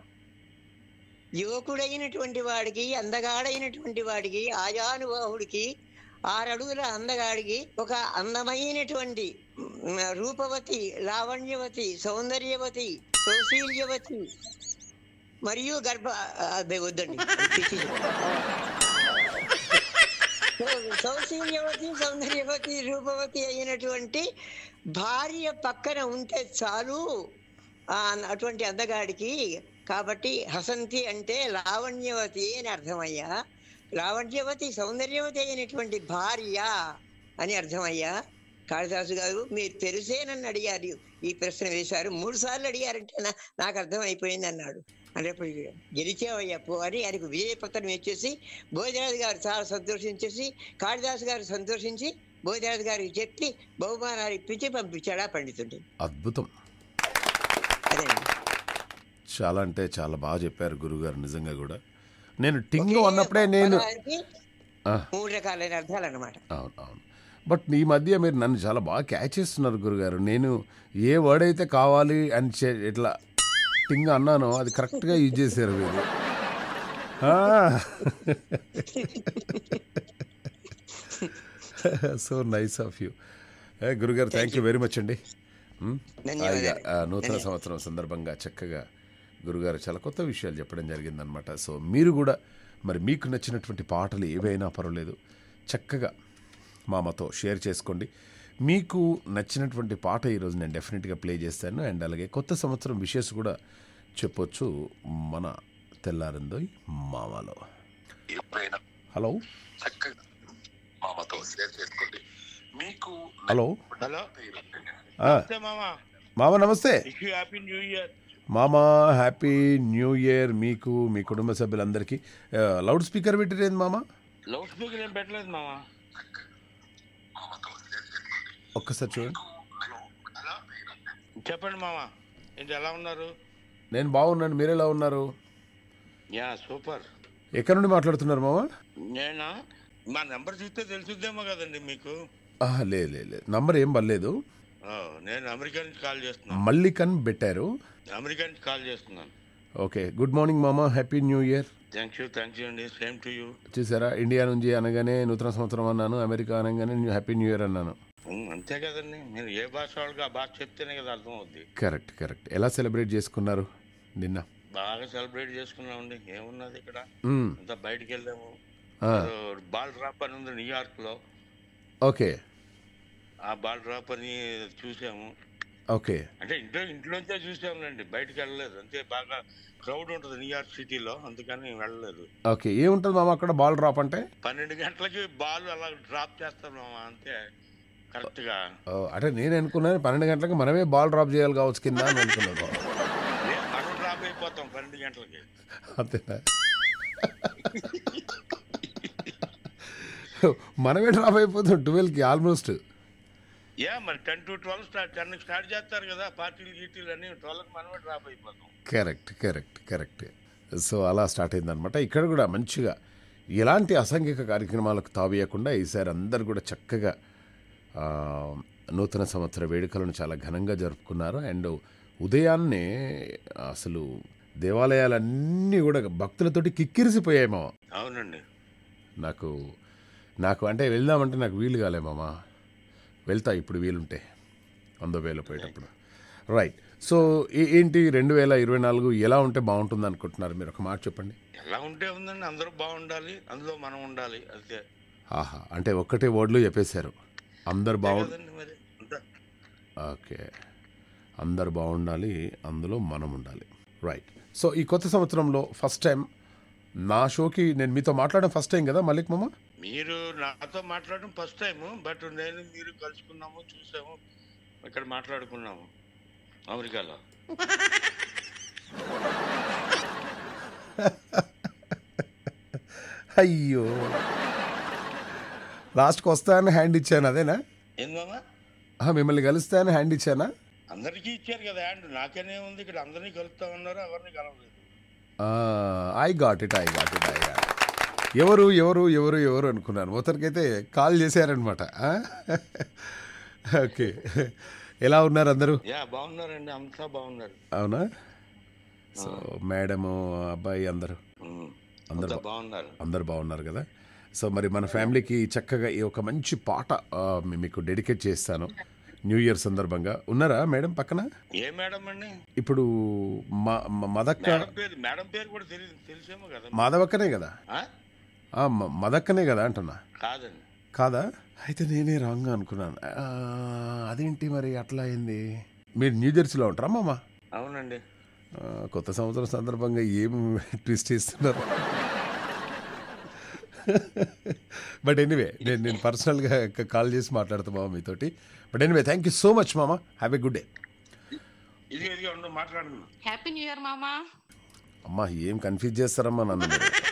యువకుడైనటువంటి వాడికి, అందగాడైనటువంటి వాడికి, ఆజానుబాహుడికి, 6 అడుగుల అందగాడికి ఒక అందమైనటువంటి రూపవతి, లావణ్యవతి, సౌందర్యవతి, సౌశీల్యవతి మరియు అదే వద్దండి పిచ్చి చెప్పు. సౌశీల్యవతి, సౌందర్యవతి, రూపవతి అయినటువంటి భార్య పక్కన ఉంటే చాలు అటువంటి అందగాడికి. కాబట్టి హసంతి అంటే లావణ్యవతి అని అర్థమయ్యా. లావణ్యవతి, సౌందర్యవతి అయినటువంటి భార్య అని అర్థమయ్యా. కాళిదాసు గారు మీరు తెలిసే నన్ను అడిగారు, ఈ ప్రశ్న వేశారు, 3 సార్లు అడిగారంటే నాకు అర్థం అయిపోయింది అన్నాడు. అంటే గెలిచేవయ్యా పో అని ఆయనకు విజయపత్రం ఇచ్చేసి, భోజరాజు గారు చాలా సంతోషించేసి, కాళిదాసు గారు సంతోషించి భోజరాజు గారికి చెప్పి బహుమానాలు ఇప్పించి పంపించాడు ఆ పండితుడిని. అద్భుతం. అదండి. చాలా అంటే చాలా బాగా చెప్పారు గురుగారు, నిజంగా కూడా. నేను టింగు అన్నప్పుడే నేను 3 రకాలైన అర్థాలు అన్నమాట. అవును, అవును. బట్ ఈ మధ్య మీరు నన్ను చాలా బాగా క్యాచ్ చేస్తున్నారు గురుగారు. నేను ఏ వర్డ్ అయితే కావాలి అని ఇట్లా టింగ్ అన్నానో అది కరెక్ట్గా యూజ్ చేశారు మీరు. సో నైస్ ఆఫ్ యూ గురుగారు. థ్యాంక్ యూ వెరీ మచ్ అండి. నూతన సంవత్సరం సందర్భంగా చక్కగా గురుగారు చాలా కొత్త విషయాలు చెప్పడం జరిగిందనమాట. సో మీరు కూడా మరి మీకు నచ్చినటువంటి పాటలు ఏవైనా పర్వాలేదు, చక్కగా మామతో షేర్ చేసుకోండి. మీకు నచ్చినటువంటి పాట ఈరోజు నేను డెఫినెట్గా ప్లే చేస్తాను. అండ్ అలాగే కొత్త సంవత్సరం విషెస్ కూడా చెప్పొచ్చు మన తెల్లారిందోయ్ మామలో. హలో హలో మామ, నమస్తే మామ. హ్యాపీ న్యూ ఇయర్ మీకు, మీ కుటుంబ సభ్యులందరికీ. లౌడ్ స్పీకర్ పెట్టిరేంది మామ? లౌడ్ స్పీకర్ ఏం పెట్టలేదు మామ. ఒక్కసారి చూడండి. చెప్పండి మామ, ఏంటి ఎలా ఉన్నారు? నేను బాగున్నాను, మీరు ఎలా ఉన్నారు? Yeah super. ఎక్కడి నుండి మాట్లాడుతున్నారు మామ? నేనా, మా నెంబర్ చూస్తే తెలుసుద్దేమో కదండి మీకు. లేదు, నంబర్ ఏం పర్లేదు. నేను అమెరికా నుంచి కాల్ చేస్తున్నాను. మల్లికన్ పెట్టారు. అమెరికా నుంచి కాల్ చేస్తున్నాను. ఓకే, గుడ్ మార్నింగ్ మామ, happy new year. Thank you అండి, సేమ్ టు యూ. చూసారా, ఇండియా నుంచి అనగానే నూతన సంవత్సరం అన్నాను, అమెరికా అనగానే హ్యాపీ న్యూ ఇయర్ అన్నాను. అంతే కదండి, మీరు ఏ భాష వాళ్ళకి ఆ భాష చెప్తేనే కదా అర్థం అవుద్ది. కరెక్ట్. ఎలా సెలబ్రేట్ చేసుకున్నారు నిన్న? బాగా సెలబ్రేట్ చేసుకున్నామండి. ఏమున్నది ఇక్కడ, అంతా బయటికి వెళ్ళాము. బాల్ డ్రాప్ అని ఉంది న్యూయార్క్ లో. ఓకే. ఆ బాల్ డ్రాప్ అని చూసాము. ఓకే. అంటే ఇంట్లోంచే చూసాంలేండి, బయటకు వెళ్ళలేదు. అంతే, బాగా క్రౌడ్ ఉంటుంది న్యూయార్క్ సిటీలో, అందుకని వెళ్ళలేదు. ఓకే. ఏముంటుంది మామ అక్కడ బాల్ డ్రాప్ అంటే? 12 గంటలకి బాల్ అలా డ్రాప్ చేస్తాం మామ, అంతే కరెక్ట్గా. అంటే నేను అనుకున్నాను 12 గంటలకు మనమే బాల్ డ్రాప్ చేయాలి కావచ్చు కింద అని అనుకున్నాను. మనం డ్రాప్ అయిపోతాం 12 గంటలకి. అంతేనా? మనమే డ్రాప్ అయిపోతాం 12కి ఆల్మోస్ట్. మరి 10 to 12 10కి స్టార్ట్ చేస్తారు కదా పార్టీలు గీటీలు అన్ని, 12కి మనమే డ్రాప్ అయిపోతాం. కరెక్ట్. సో అలా స్టార్ట్ అయిందనమాట. ఇక్కడ కూడా మంచిగా ఎలాంటి అసాంఘిక కార్యక్రమాలకు తావేయకుండా ఈసారి అందరు కూడా చక్కగా నూతన సంవత్సర వేడుకలను చాలా ఘనంగా జరుపుకున్నారు. అండ్ ఉదయాన్నే అసలు దేవాలయాలన్నీ కూడా భక్తులతోటి కిక్కిరిసిపోయాయి మామ. అవునండి. నాకు అంటే వెళ్దామంటే నాకు వీలు కాలే మామ. వెళ్తా ఇప్పుడు వీలుంటే, వేలో పోయేటప్పుడు. రైట్. సో ఏంటి 2024 ఎలా ఉంటే బాగుంటుంది అనుకుంటున్నారు మీరు? ఒక మాట చెప్పండి. ఎలా ఉంటే ఉందండి, అందరూ బాగుండాలి, అందులో మనం ఉండాలి, అంతే. ఆహా, అంటే ఒక్కటే వర్డ్లో చెప్పేశారు, అందరు బాగుండాలి. ఓకే, అందరు బాగుండాలి, అందులో మనం ఉండాలి. రైట్. సో ఈ కొత్త సంవత్సరంలో ఫస్ట్ టైం నా షోకి నేను మీతో మాట్లాడడం ఫస్ట్ టైం కదా మలిక్ మామ? మీరు నాతో మాట్లాడడం ఫస్ట్ టైం, బట్ మీరు కలుసుకున్నాము, చూసాము, ఇక్కడ మాట్లాడుకున్నాము అమెరికాలో. అయ్యో, లాస్ట్కి వస్తానని హ్యాండ్ ఇచ్చాను, అదేనా? ఏందమ్మా, మిమ్మల్ని కలుస్తానని హ్యాండ్ ఇచ్చానా? అందరికీ ఇచ్చారు కదా హ్యాండ్, నాకేనే ఉంది, ఇక్కడ అందరినీ కలుస్తా ఉన్నారు, ఎవరిని కలవలేదు. I got it. ఎవరు అనుకున్నాను, మొత్తానికైతే కాల్ చేశారనమాట. ఓకే, ఎలా ఉన్నారు అందరూ? బాగున్నారండి, అంతా బాగున్నారు. అవునా? సో మేడము, అబ్బాయి అందరూ బాగున్నారు కదా? సో మరి మన ఫ్యామిలీకి చక్కగా ఈ ఒక మంచి పాట మీకు డెడికేట్ చేస్తాను న్యూ ఇయర్ సందర్భంగా. ఉన్నారా మేడం పక్కన? ఏ మేడం అండి? ఇప్పుడు మదక్క మేడం పేరు కూడా తెలిసేమో కదా. మాధవక్కనే కదా? మదక్కనే కదా అంటున్నా. కాదండి. కాదా? అయితే నేనే రాంగ్ అనుకున్నాను. అదేంటి మరి అట్లా అయింది? మీరు న్యూ జెర్సీలో ఉంటారా మామ? అవునండి. కొత్త సంవత్సరం సందర్భంగా ఏం ట్విస్ట్ ఇస్తున్నారు? బట్ ఎనీవే, నేను పర్సనల్గా కాల్ చేసి మాట్లాడతా మామ మీతోటి. But anyway, thank you so much మామ. Have a good day. Happy new year మామా. అమ్మా, ఏం కన్ఫ్యూజ్ చేస్తారమ్మా నన్ను?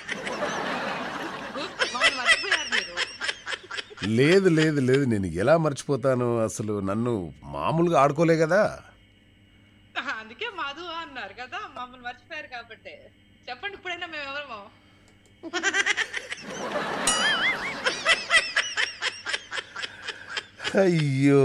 లేదు, నేను ఎలా మర్చిపోతాను? అసలు నన్ను మామూలుగా ఆడుకోలే కదా. అందుకే మధు అన్నారు కదా, మమ్మల్ని మర్చిపోయారు కాబట్టి. చెప్పండి ఇప్పుడైనా మేము ఎవరమో. అయ్యో,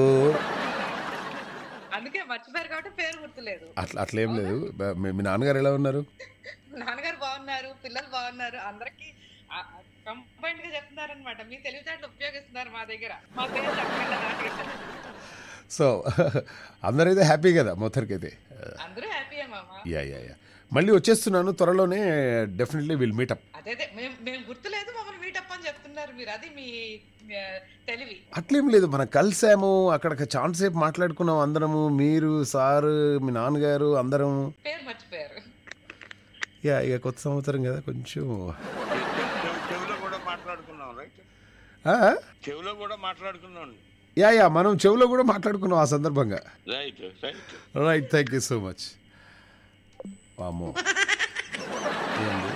అందుకే మర్చిపోయారు కాబట్టి పేరు గుర్తులేదు. అట్లేం లేదు. మీ నాన్నగారు ఎలా ఉన్నారు? నాన్నగారు బాగున్నారు, పిల్లలు బాగున్నారు, అందరికి కంబైన్డ్ గా చెప్తున్నారు అనమాట. మీ తెలివితేటలు ఉపయోగిస్తున్నారు మా దగ్గర. మా పేరు చెప్పండి. సో అందరైతే హ్యాపీ కదా మొత్తానికైతే? అందరూ హ్యాపీయే మామ. యా మళ్ళీ వచ్చేస్తున్నాను త్వరలోనే, డెఫినెట్లీ విల్ మీటప్. అదే మేము గుర్తులేదు, మమ్మల్ని మీటప్ అని చెప్తున్నారు మీరు. అది మీ తెలివి. అట్లేం లేదు, మనం కలిసాము, అక్కడ ఛాన్స్ సేపు మాట్లాడుకున్నాం అందరము, మీరు, సారు, మీ నాన్నగారు, అందరం. పేరు మర్చిపోయారు. ఇక కొత్త సంవత్సరం కదా, కొంచెం చెవిలో కూడా మాట్లాడుకున్నాం. రైట్, చెవిలో కూడా మాట్లాడుకున్నాం. మనం చెవిలో కూడా మాట్లాడుకున్నాం ఆ సందర్భంగా. Right, thank you so much. వామ్మో, ఏంది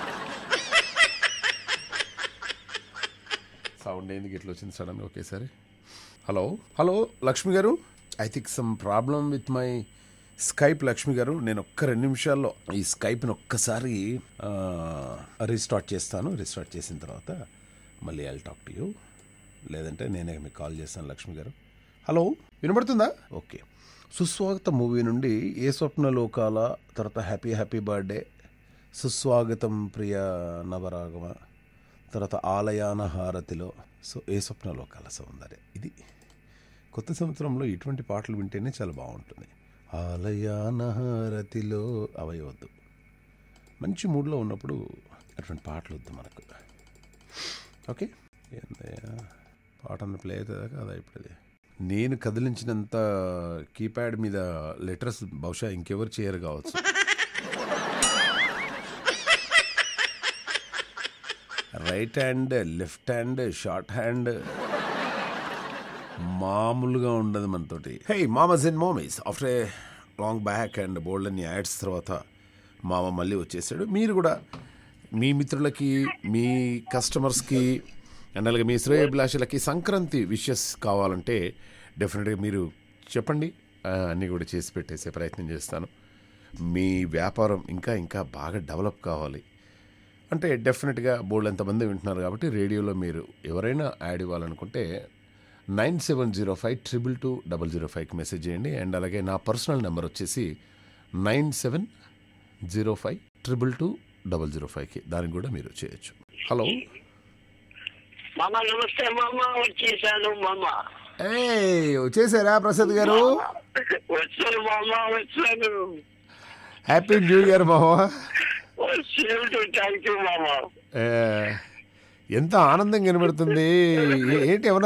సౌండ్ ఏంది ఇట్లా వచ్చింది సడన్గా ఒకేసారి? Hello Lakshmi garu, I think some problem with my Skype. Lakshmi garu, నేను ఒక్క 2 నిమిషాల్లో ఈ స్కైప్ని ఒక్కసారి రీస్టార్ట్ చేస్తాను. రీస్టార్ట్ చేసిన తర్వాత మళ్ళీ ఐల్ టాక్ టు యూ, లేదంటే నేనే మీకు కాల్ చేస్తాను. లక్ష్మి గారు, హలో, వినబడుతుందా? ఓకే. సుస్వాగతం మూవీ నుండి ఏ స్వప్నలోకాల, తర్వాత హ్యాపీ బర్త్డే, సుస్వాగతం ప్రియ నవరాగమ, తర్వాత ఆలయాన హారతిలో. సో ఏ స్వప్నలోకాల సౌందర్య. ఇది కొత్త సంవత్సరంలో ఇటువంటి పాటలు వింటేనే చాలా బాగుంటుంది. ఆలయాన హారతిలో అవయవద్దు, మంచి మూడ్లో ఉన్నప్పుడు అటువంటి పాటలు వద్దు మనకు. ఓకే, పాటను ప్లే అవుతుందా కాదా? ఇప్పుడు నేను కదిలించినంత కీప్యాడ్ మీద లెటర్స్ బహుశా ఇంకెవరు చేయరు కావచ్చు. Right hand, left hand, short hand మామూలుగా ఉండదు మనతోటి. హే మామస్ అండ్ మామీస్, after a long back and bold అని యాడ్స్ తర్వాత మామ మళ్ళీ వచ్చేసాడు. మీరు కూడా మీ మిత్రులకి, మీ కస్టమర్స్కి అండ్ అలాగే మీ శ్రేయోభిలాషులకి సంక్రాంతి విషెస్ కావాలంటే డెఫినెట్గా మీరు చెప్పండి, అన్నీ కూడా చేసి పెట్టేసే ప్రయత్నం చేస్తాను. మీ వ్యాపారం ఇంకా ఇంకా బాగా డెవలప్ కావాలి అంటే డెఫినెట్గా బోల్డ్ ఎంతమంది వింటున్నారు కాబట్టి రేడియోలో మీరు ఎవరైనా యాడ్ ఇవ్వాలనుకుంటే 9705222005కి మెసేజ్ చేయండి. అండ్ అలాగే నా పర్సనల్ నెంబర్ వచ్చేసి 9705222005కి, దానికి కూడా మీరు చేయొచ్చు. హలో మామ, నమస్తే మామ. వచ్చేసాను మామ. వచ్చేసారా ప్రసాద్ గారు? వచ్చాను మామ, వచ్చాను. హ్యాపీ న్యూ ఇయర్ మామ. థ్యాంక్ యూ మామ. ఎంత ఆనందం కనబడుతుంది. ఏంటి ఏమన్నా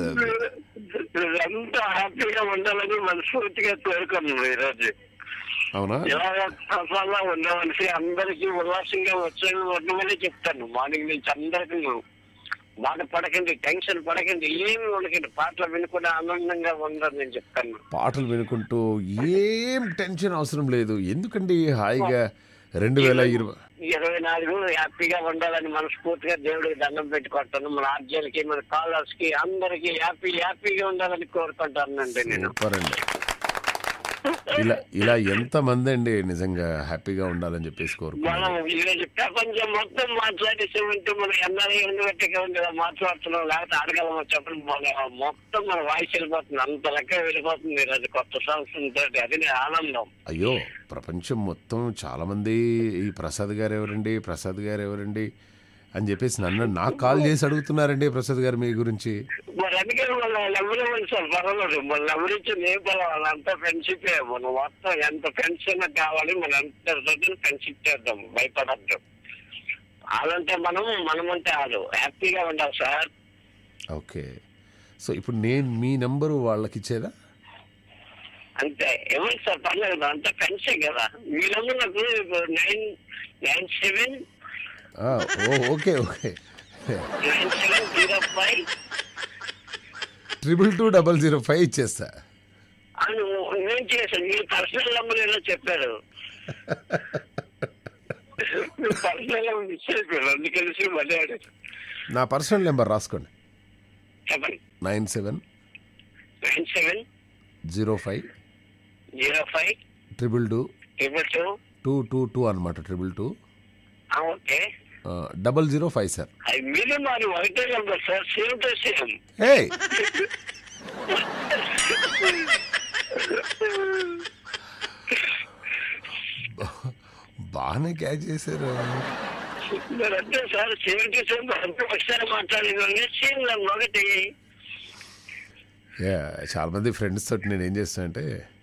అంతా హ్యాపీగా ఉండాలని మనస్ఫూర్తిగా కోరుకున్నాను ఈరోజు. అవునా? ఇలా ఉండవలసి అందరికీ ఉల్లాసంగా ఉండమని చెప్తాను. మార్నింగ్ నుంచి అందరికీ బాధపడకండి, టెన్షన్ పడకండి, ఏమి ఉండకండి, పాటలు వినుకుని ఆనందంగా ఉందని నేను చెప్తాను. పాటలు వినుకుంటూ ఏం టెన్షన్ అవసరం లేదు. ఎందుకండి హాయిగా 2024 హ్యాపీగా ఉండాలని మనస్ఫూర్తిగా దేవుడికి దండం పెట్టుకుంటాను. మన ఆర్జీలకి, మన కాలర్స్ కి, అందరికి హ్యాపీగా ఉండాలని కోరుకుంటానండి నేను. సూపర్ అండి. ఇలా ఎంతమంది అండి నిజంగా హ్యాపీగా ఉండాలని చెప్పేసి కోరుకుంటున్నాం. మనం ఈరోజు ప్రపంచం మొత్తం మాట్లాడేసి ఉంటే మనం ఎన్ఆర్ఐ ఉన్నట్టుగా ఉంది మాట్లాడుతున్నాం, లేకపోతే అడగలమో చెప్పండి, మొత్తం మన వాయిస్ వెళ్ళిపోతుంది, అంత లెక్క వెళ్ళిపోతుంది ఈరోజు కొత్త సంవత్సరంతో. అది ఆనందం. అయ్యో, ప్రపంచం మొత్తం చాలా మంది ఈ ప్రసాద్ గారు ఎవరండి అని చెప్పేసి నాకు కాల్ చేసి అడుగుతున్నారండి ప్రసాద్ గారు మీ గురించి. మరి అందుకే మనం ఎవరు సార్ పర్వాలేదు, మన ఎవరించి నేను పర్వాలేదు, అంతా ఫ్రెండ్షిప్. మనం మొత్తం ఎంత ఫ్రెండ్స్ అయినా కావాలి, మనం ఎంత ఫ్రెండ్షిప్ చేద్దాం, భయపడద్దాం. వాళ్ళంటే మనమంటే వాళ్ళు హ్యాపీగా ఉండాలి సార్. ఓకే, సో ఇప్పుడు నేను మీ నెంబరు వాళ్ళకి ఇచ్చేదా? అంతే, ఏమంటే సార్ పర్లేదు, అంతా ఫ్రెండ్సే కదా. మీ నెంబర్ నాకు 997 ఓకే 9705 22205 ఇచ్చేస్తా. నేను చేశాను. మీరు పర్సనల్ నెంబర్ ఏదో చెప్పారు, పర్సనల్ నెంబర్ ఇచ్చేసారు, అందుకనేసి మళ్ళీ అడిగారు. నా పర్సనల్ నెంబర్ రాసుకోండి. చెప్పండి. 9705 05 222 అనమాట. 222 ఓకే 005 సార్. అది మీరే మరి ఒకటే number sir, same to same. బాగానే క్యాచ్ చేశారు. మరి అంతే సార్, సేమ్ టు సేమ్. ఒకసారి మాట్లాడేది సేమ్ నెంబర్ ఒకటి. చాలా మంది ఫ్రెండ్స్ తోటి నేను ఏం చేస్తానంటే,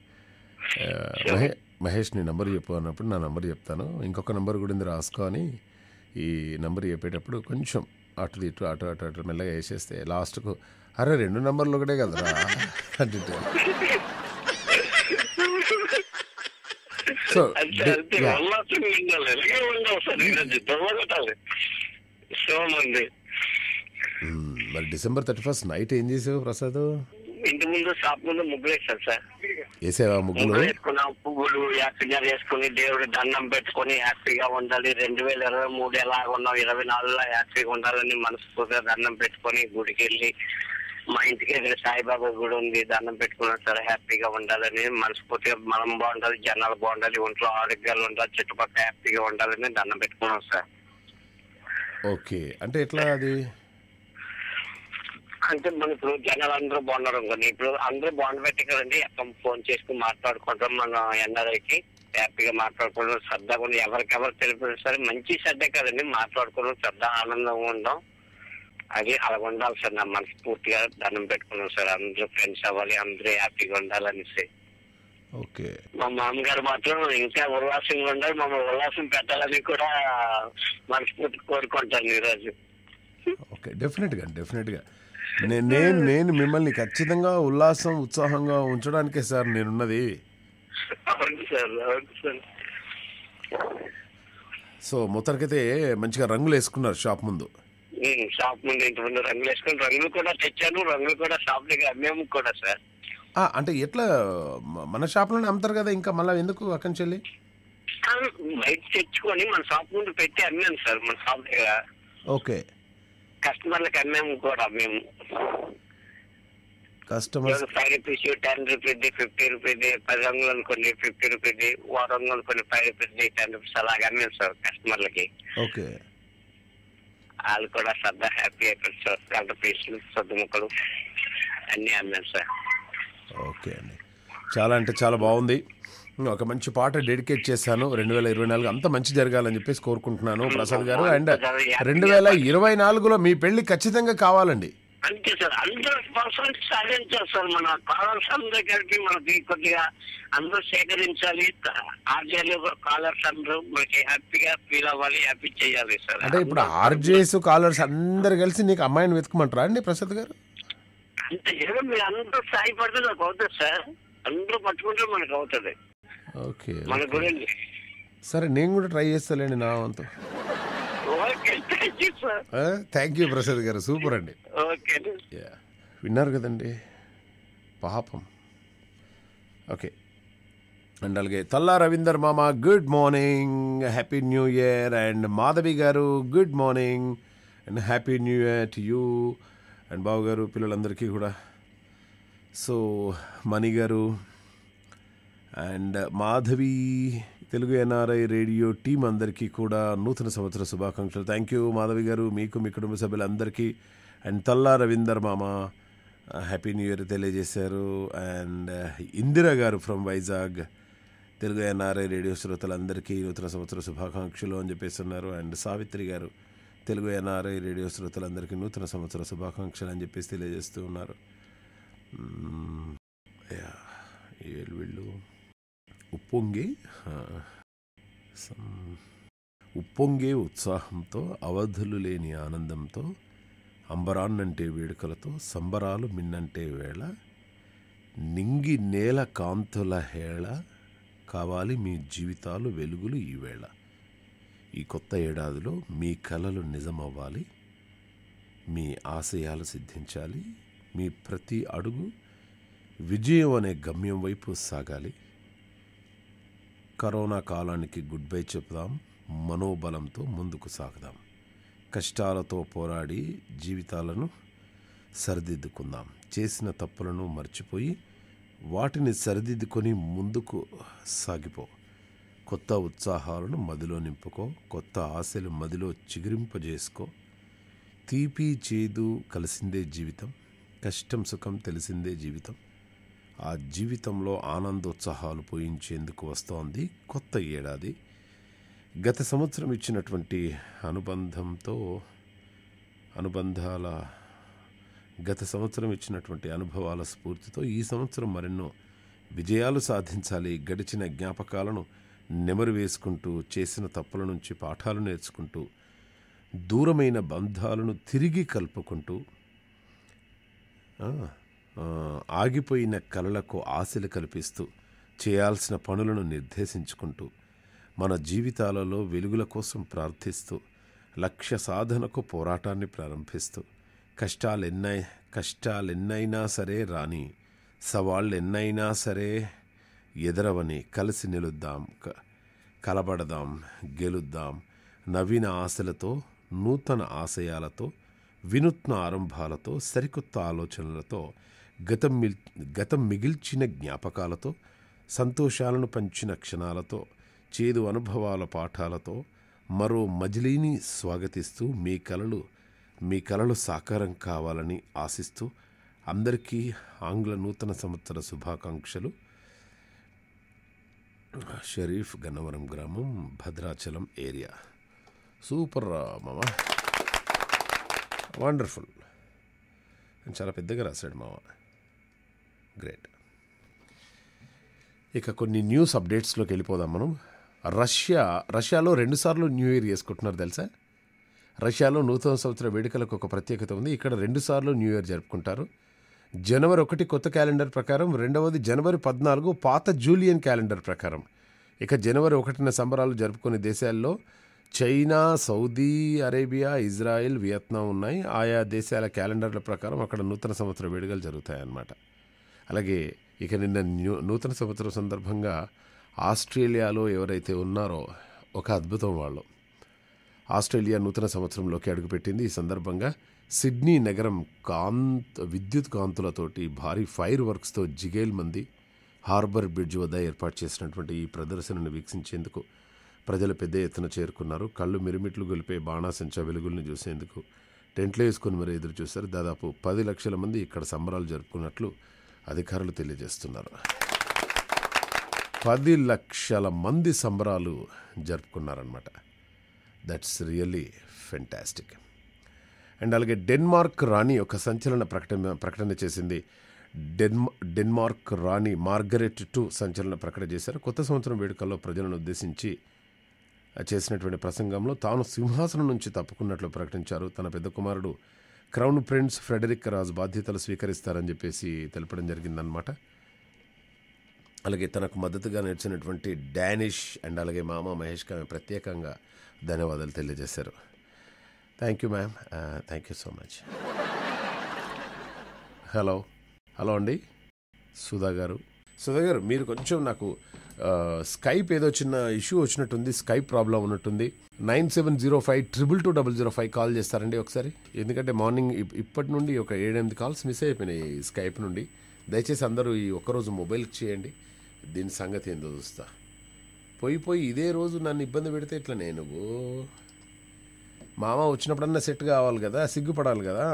మహేష్ నీ నెంబర్ చెప్పు అన్నప్పుడు నా నెంబర్ చెప్తాను, ఇంకొక నెంబర్ కూడా ఉంది రాసుకో అని. ఈ నెంబర్ చెప్పేటప్పుడు కొంచెం అటు ఇటు మెల్లగా వేసేస్తే లాస్ట్కు అరే 2 నెంబర్లు ఒకటే కదరా అంటే. సో మరి December 31st నైట్ ఏం చేసావు ప్రసాద్? ఇంటి ముందు షాప్ ముందు ముగ్గులు వేసాను సార్. వేసావా ముగ్గులు? వేసుకున్నాం, పువ్వులు హ్యాపీగా వేసుకుని దేవుడి దండం పెట్టుకుని హ్యాపీగా ఉండాలి. 2023 ఎలాగ ఉన్నాం, 24లో హ్యాపీగా ఉండాలని మనస్ఫూర్తిగా దండం పెట్టుకుని గుడికి వెళ్ళి, మా ఇంటికి ఎదురు సాయిబాబా గుడి ఉంది, దండం పెట్టుకున్నాం సార్. హ్యాపీగా ఉండాలని మనస్ఫూర్తిగా, మనం బాగుండాలి, జనాలు బాగుండాలి, ఒంట్లో ఆరోగ్యాలు ఉండాలి, చుట్టుపక్కల హ్యాపీగా ఉండాలని దండం పెట్టుకున్నాం సార్. ఓకే, అంటే ఎట్లా అది? అంటే మన ఇప్పుడు జనాలు అందరూ బాగున్నారు అనుకోండి, ఇప్పుడు అందరూ బాగుండి పెట్టి కదండి, ఫోన్ చేసుకుని మాట్లాడుకుంటాం, మన ఎన్ఆర్ఐకి హ్యాపీగా మాట్లాడుకుంటాం, శ్రద్ధగా ఎవరికెవరు తెలిపి సరే మంచి శ్రద్ధ కదండి, మాట్లాడుకున్నాం, శ్రద్ధ ఆనందంగా ఉందాం. అది అలా ఉండాలి సార్. నా మనస్ఫూర్తిగా దండం పెట్టుకున్నాం సార్, అందరూ ఫ్రెండ్స్ అవ్వాలి, అందరూ హ్యాపీగా ఉండాలనేసి. ఓకే, మా మామగారు మాత్రం ఇంకా ఉల్లాసంగా ఉండాలి, మమ్మల్ని ఉల్లాసం పెట్టాలని కూడా మనస్ఫూర్తి కోరుకుంటాను ఈరోజు. ఓకే, డెఫినెట్గా నేను మిమ్మల్ని ఖచ్చితంగా ఉత్సాహంగా ఉంచడానికే సార్ నేనున్నది. అవును సార్, అవును సార్. సో మొత్తానికైతే మంచిగా రంగులు వేసుకున్నారు షాప్ ముందు. షాప్ ముందు, ఇంటి ముందు రంగులు వేసుకుని రంగులు కూడా తెచ్చాను. రంగులు కూడా షాప్ దగ్గర అమ్మేము కూడా సార్. అంటే ఎట్లా మన షాప్లోనే అమ్ముతారు కదా, ఇంకా మళ్ళీ ఎందుకు అక్కడి నుంచి వెళ్ళి బయట తెచ్చుకొని మన షాప్ ముందు పెట్టి అమ్మాము సార్. మన షాప్ దగ్గర ఓకే కస్టమర్లకు అమ్మాము కూడా. మేము కస్టమర్స్ 5 రూపీస్, 10 రూపీస్, 50 రూపీస్, 10 రంగులు అనుకోండి 50 రూపీస్, 100 రంగులు అనుకోండి 5 రూపీస్, 10 రూపీస్ అలాగే అమ్మాము సార్ కస్టమర్లకి. ఓకే. వాళ్ళు కూడా సరదా హ్యాపీ అయిపోయింది సార్. 100 పీసులు, సొద్దు ముక్కలు అన్నీ అమ్మాను సార్. ఓకే అండి, చాలా అంటే చాలా బాగుంది. ఒక మంచి పాట డెడికేట్ చేశాను. 2024 అంత మంచి జరగాలని చెప్పేసి కోరుకుంటున్నాను ప్రసాద్ గారు. అండ్ 2024లో మీ పెళ్లి ఖచ్చితంగా కావాలండి. అంతే సార్, 100% సాధించాలి సార్. మన కాలర్స్ అందరికీ మనకి కొద్దిగా అందరూ సేకరించాలి. ఆర్జేలు కాలర్స్ అందరూ మనకి హ్యాపీగా ఫీల్ అవ్వాలి, హ్యాపీ చేయాలి సార్. అంటే ఇప్పుడు ఆర్జేస్ కాలర్స్ అందరు కలిసి నీకు అమ్మాయిని వెతుకమంటారా అండి ప్రసాద్ గారు? అంతే ఏదో మీరు అందరూ సాయి పడితే నాకు అవుతుంది సార్. అందరూ పట్టుకుంటే మనకు అవుతుంది. ఓకే, మన గురించి సరే నేను కూడా ట్రై చేస్తాలేండి నా వంతు. Okay, thank you sir. Thank you Prasad garu, super అండి. ఓకే, విన్నారు కదండి పాపం. ఓకే, అండ్ అలాగే తల్లా రవీందర్ మామ good morning, happy new year. And Madhavi garu good morning and happy new year to you. And Babu garu పిల్లలందరికీ కూడా. So Mani garu and Madhavi Telugu NRI radio team అందరికీ కూడా నూతన సంవత్సర శుభాకాంక్షలు. థ్యాంక్ యూ మాధవి గారు, మీకు మీ కుటుంబ సభ్యులందరికీ. అండ్ తల్లా రవీందర్ మామ హ్యాపీ న్యూ ఇయర్ తెలియజేశారు. And Indira garu from Vizag Telugu NRI radio శ్రోతలందరికీ నూతన సంవత్సర శుభాకాంక్షలు అని చెప్పేసి ఉన్నారు. అండ్ సావిత్రి గారు తెలుగు ఎన్ఆర్ఐ రేడియో శ్రోతలందరికీ నూతన సంవత్సర శుభాకాంక్షలు అని చెప్పేసి తెలియజేస్తూ ఉన్నారు. వీళ్ళు ఉప్పొంగే ఉత్సాహంతో, అవధులు లేని ఆనందంతో, అంబరాన్నంటే వేడుకలతో, సంబరాలు మిన్నంటే వేళ, నింగి నేల కాంతుల హేళ, కావాలి మీ జీవితాలు వెలుగులు ఈవేళ. ఈ కొత్త ఏడాదిలో మీ కలలు నిజమవ్వాలి, మీ ఆశయాలు సిద్ధించాలి, మీ ప్రతి అడుగు విజయం అనే గమ్యం వైపు సాగాలి. కరోనా కాలానికి గుడ్ బై చెప్దాం, మనోబలంతో ముందుకు సాగుదాం. కష్టాలతో పోరాడి జీవితాలను సరిదిద్దుకుందాం. చేసిన తప్పులను మర్చిపోయి వాటిని సరిదిద్దుకొని ముందుకు సాగిపో. కొత్త ఉత్సాహాలను మదిలో నింపుకో, కొత్త ఆశలు మదిలో చిగురింపజేసుకో. తీపి చేదు కలిసిందే జీవితం, కష్టం సుఖం తెలిసిందే జీవితం. ఆ జీవితంలో ఆనందోత్సాహాలు పోయించేందుకు వస్తోంది కొత్త ఏడాది. గత సంవత్సరం ఇచ్చినటువంటి అనుభవాల స్ఫూర్తితో ఈ సంవత్సరం మరెన్నో విజయాలు సాధించాలి. గడిచిన జ్ఞాపకాలను నెమరు వేసుకుంటూ, చేసిన తప్పుల నుంచి పాఠాలు నేర్చుకుంటూ, దూరమైన బంధాలను తిరిగి కలుపుకుంటూ, ఆగిపోయిన కలలకు ఆశలు కల్పిస్తూ, చేయాల్సిన పనులను నిర్దేశించుకుంటూ, మన జీవితాలలో వెలుగుల కోసం ప్రార్థిస్తూ, లక్ష్య సాధనకు పోరాటాన్ని ప్రారంభిస్తూ, కష్టాలెన్నైనా సరే రాని, సవాళ్ళెన్నైనా సరే ఎదరవని, కలిసి నిలుద్దాం, కలబడదాం, గెలుద్దాం. నవీన ఆశలతో, నూతన ఆశయాలతో, వినూత్న ఆరంభాలతో, సరికొత్త ఆలోచనలతో, గతం మిగిల్చిన జ్ఞాపకాలతో, సంతోషాలను పంచిన క్షణాలతో, చేదు అనుభవాల పాఠాలతో మరో మజిలీని స్వాగతిస్తూ మీ కలలు సాకారం కావాలని ఆశిస్తూ అందరికీ ఆంగ్ల నూతన సంవత్సర శుభాకాంక్షలు. షరీఫ్, గన్నవరం గ్రామం, భద్రాచలం ఏరియా. సూపర్ మామ, వండర్ఫుల్. చాలా పెద్దగా రాశాడు మామ, గ్రేట్. ఇక కొన్ని న్యూస్ అప్డేట్స్లోకి వెళ్ళిపోదాం మనం. రష్యాలో 2 సార్లు న్యూ ఇయర్ చేసుకుంటున్నారు తెలుసా. రష్యాలో నూతన సంవత్సర వేడుకలకు ఒక ప్రత్యేకత ఉంది. ఇక్కడ 2 సార్లు న్యూ ఇయర్ జరుపుకుంటారు. జనవరి 1 కొత్త క్యాలెండర్ ప్రకారం, రెండవది జనవరి 14 పాత జూలియన్ క్యాలెండర్ ప్రకారం. ఇక జనవరి 1న సంబరాలు జరుపుకునే దేశాల్లో China, Saudi Arabia, Israel, Vietnam ఉన్నాయి. ఆయా దేశాల క్యాలెండర్ల ప్రకారం అక్కడ నూతన సంవత్సర వేడుకలు జరుగుతాయన్నమాట. అలాగే ఇక నిన్న నూతన సంవత్సరం సందర్భంగా ఆస్ట్రేలియాలో ఎవరైతే ఉన్నారో ఒక అద్భుతం వాళ్ళు. ఆస్ట్రేలియా నూతన సంవత్సరంలోకి అడుగుపెట్టింది. ఈ సందర్భంగా సిడ్నీ నగరం విద్యుత్ కాంతులతోటి భారీ ఫైర్ వర్క్స్తో జిగేల్ మంది హార్బర్ బ్రిడ్జ్ వద్ద ఏర్పాటు చేసినటువంటి ఈ ప్రదర్శనను వీక్షించేందుకు ప్రజలు పెద్ద ఎత్తున చేరుకున్నారు. కళ్ళు మిరుమిట్లు గొలిపే బాణాసంచా వెలుగుల్ని చూసేందుకు టెంట్లు వేసుకుని మరీ ఎదురు చూశారు. దాదాపు 10 లక్షల మంది ఇక్కడ సంబరాలు జరుపుకున్నట్లు అధికారులు తెలియజేస్తున్నారు. 10 లక్షల మంది సంబరాలు జరుపుకున్నారనమాట. That's really fantastic. అండ్ అలాగే డెన్మార్క్ రాణి ఒక సంచలన ప్రకటన చేసింది. డెన్మార్క్ రాణి మార్గరెట్ II సంచలన ప్రకటన చేశారు. కొత్త సంవత్సరం వేడుకల్లో ప్రజలను ఉద్దేశించి చేసినటువంటి ప్రసంగంలో తాను సింహాసనం నుంచి తప్పుకున్నట్లు ప్రకటించారు. తన పెద్ద కుమారుడు క్రౌన్ ప్రిన్స్ ఫ్రెడరిక్ రాజు బాధ్యతలు స్వీకరిస్తారని చెప్పేసి తెలపడం జరిగిందనమాట. అలాగే తనకు మద్దతుగా నడిచినటువంటి డానిష్ అండ్ అలాగే మామ మహేష్కి ఆమె ప్రత్యేకంగా ధన్యవాదాలు తెలియజేశారు. Thank you ma'am, thank you so much. Hello అండి సుధా గారు. మీరు కొంచెం నాకు స్కైప్ ఏదో చిన్న ఇష్యూ వచ్చినట్టుంది, స్కైప్ ప్రాబ్లం ఉన్నట్టుంది. 9705220005 కాల్ చేస్తారండి ఒకసారి. ఎందుకంటే మార్నింగ్ ఇప్పటి నుండి ఒక 7-8 కాల్స్ మిస్ అయిపోయినాయి స్కైప్ నుండి. దయచేసి అందరూ ఈ ఒక్కరోజు మొబైల్కి చేయండి. దీని సంగతి ఏందో చూస్తా. పోయి ఇదే రోజు నన్ను ఇబ్బంది పెడితే ఇట్లా నువ్వు మామ వచ్చినప్పుడన్నా సెట్ కావాలి కదా, సిగ్గుపడాలి కదా.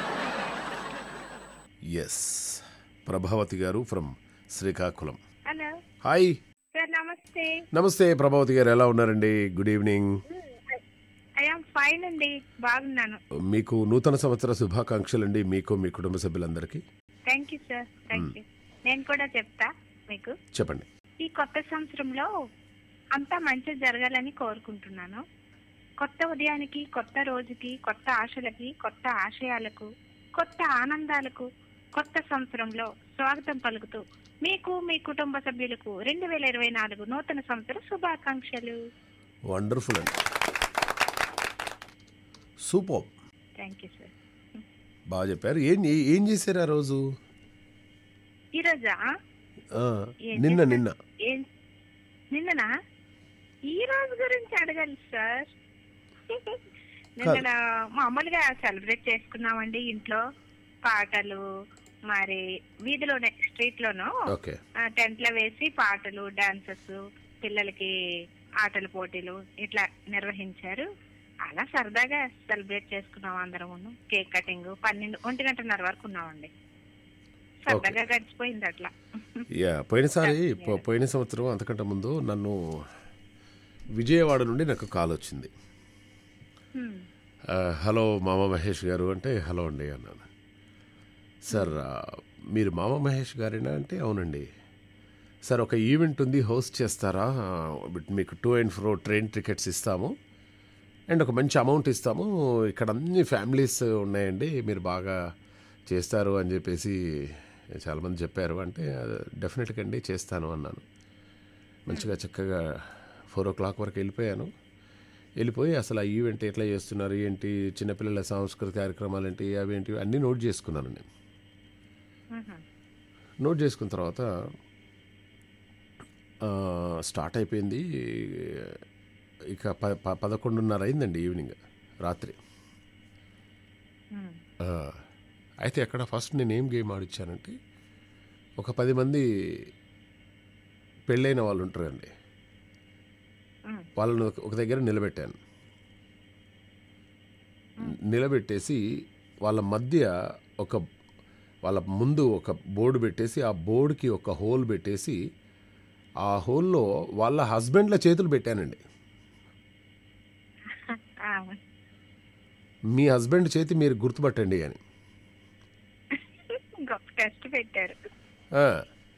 Yes, Prabhavathi garu from Srikakulam. Hello, hi sir. నమస్తే. నమస్తే ప్రభావతి గారు, ఎలా ఉన్నారండి? Good evening. ఐఎమ్ ఫైన్ అండి, బాగున్నాను. మీకు నూతన సంవత్సర శుభాకాంక్షలు అండి, మీకు మీ కుటుంబ సభ్యులందరికీ. Thank you sir, thank you. నేను కూడా చెప్తా మీకు. చెప్పండి. ఈ కొత్త సంవత్సరంలో అంతా మంచి జరగాలని కోరుకుంటున్నాను. కొత్త ఉదయానికి, కొత్త రోజుకి, కొత్త ఆశలకి, కొత్త ఆశయాలకు, కొత్త ఆనందాలకు కొత్త సంవత్సరంలో స్వాగతం పలుకుతూ మీకు మీ కుటుంబ సభ్యులకు 2024 నూతన సంవత్సర శుభాకాంక్షలు. వండర్ఫుల్ అండి, సూపర్. Thank you sir. బాగా చెప్పారు. ఏం చేశారు ఆ రోజు? ఈరోజా? నిన్ననా? ఈ రోజు గురించి అడగాలి సార్. నిన్న మామూలుగా సెలబ్రేట్ చేసుకున్నామండి ఇంట్లో. పాటలు, మరి వీధిలోనే, స్ట్రీట్ లోను టెంట్లో వేసి పాటలు, డాన్సెస్, పిల్లలకి ఆటల పోటీలు ఇట్లా నిర్వహించారు. అలా సరదాగా సెలబ్రేట్ చేసుకున్నాం అందరం. కేక్ కటింగ్ 1:30 వరకు ఉన్నామండి. సరదాగా గడిచిపోయింది అట్లా. పోయిన సంవత్సరం అంతకంటే ముందు నన్ను విజయవాడ నుండి నాకు కాల్ వచ్చింది. హలో మామ మహేష్ గారు అంటే, హలో అండి అన్నాను. సార్ మీరు మామ మహేష్ గారేనా అంటే, అవునండి. సార్ ఒక ఈవెంట్ ఉంది, హోస్ట్ చేస్తారా? మీకు 2 and 4 ట్రైన్ టికెట్స్ ఇస్తాము అండ్ ఒక మంచి అమౌంట్ ఇస్తాము. ఇక్కడ అన్ని ఫ్యామిలీస్ ఉన్నాయండి, మీరు బాగా చేస్తారు అని చెప్పేసి చాలామంది చెప్పారు. అంటే డెఫినెట్గా అండి చేస్తాను అన్నాను. మంచిగా చక్కగా 4 o'clock వరకు వెళ్ళిపోయి అసలు ఆ ఈవెంట్ ఎట్లా చేస్తున్నారు, ఏంటి, చిన్నపిల్లల సాంస్కృతిక కార్యక్రమాలు ఏంటి, అవి ఏంటి అన్నీ నోట్ చేసుకున్నాను నేను. నోట్ చేసుకున్న తర్వాత స్టార్ట్ అయిపోయింది. ఇక 11:30 అయిందండి ఈవినింగ్, రాత్రి. అయితే అక్కడ ఫస్ట్ నేను ఏం గేమ్ ఆడిచ్చానంటే, ఒక 10 మంది పెళ్ళైన వాళ్ళు ఉంటారండి, వాళ్ళను ఒక దగ్గర నిలబెట్టేసి వాళ్ళ మధ్య వాళ్ళ ముందు ఒక బోర్డు పెట్టేసి, ఆ బోర్డుకి ఒక హోల్ పెట్టేసి, ఆ హోల్లో వాళ్ళ హస్బెండ్ల చేతులు పెట్టానండి. మీ హస్బెండ్ చేతి మీరు గుర్తుపట్టండి అని.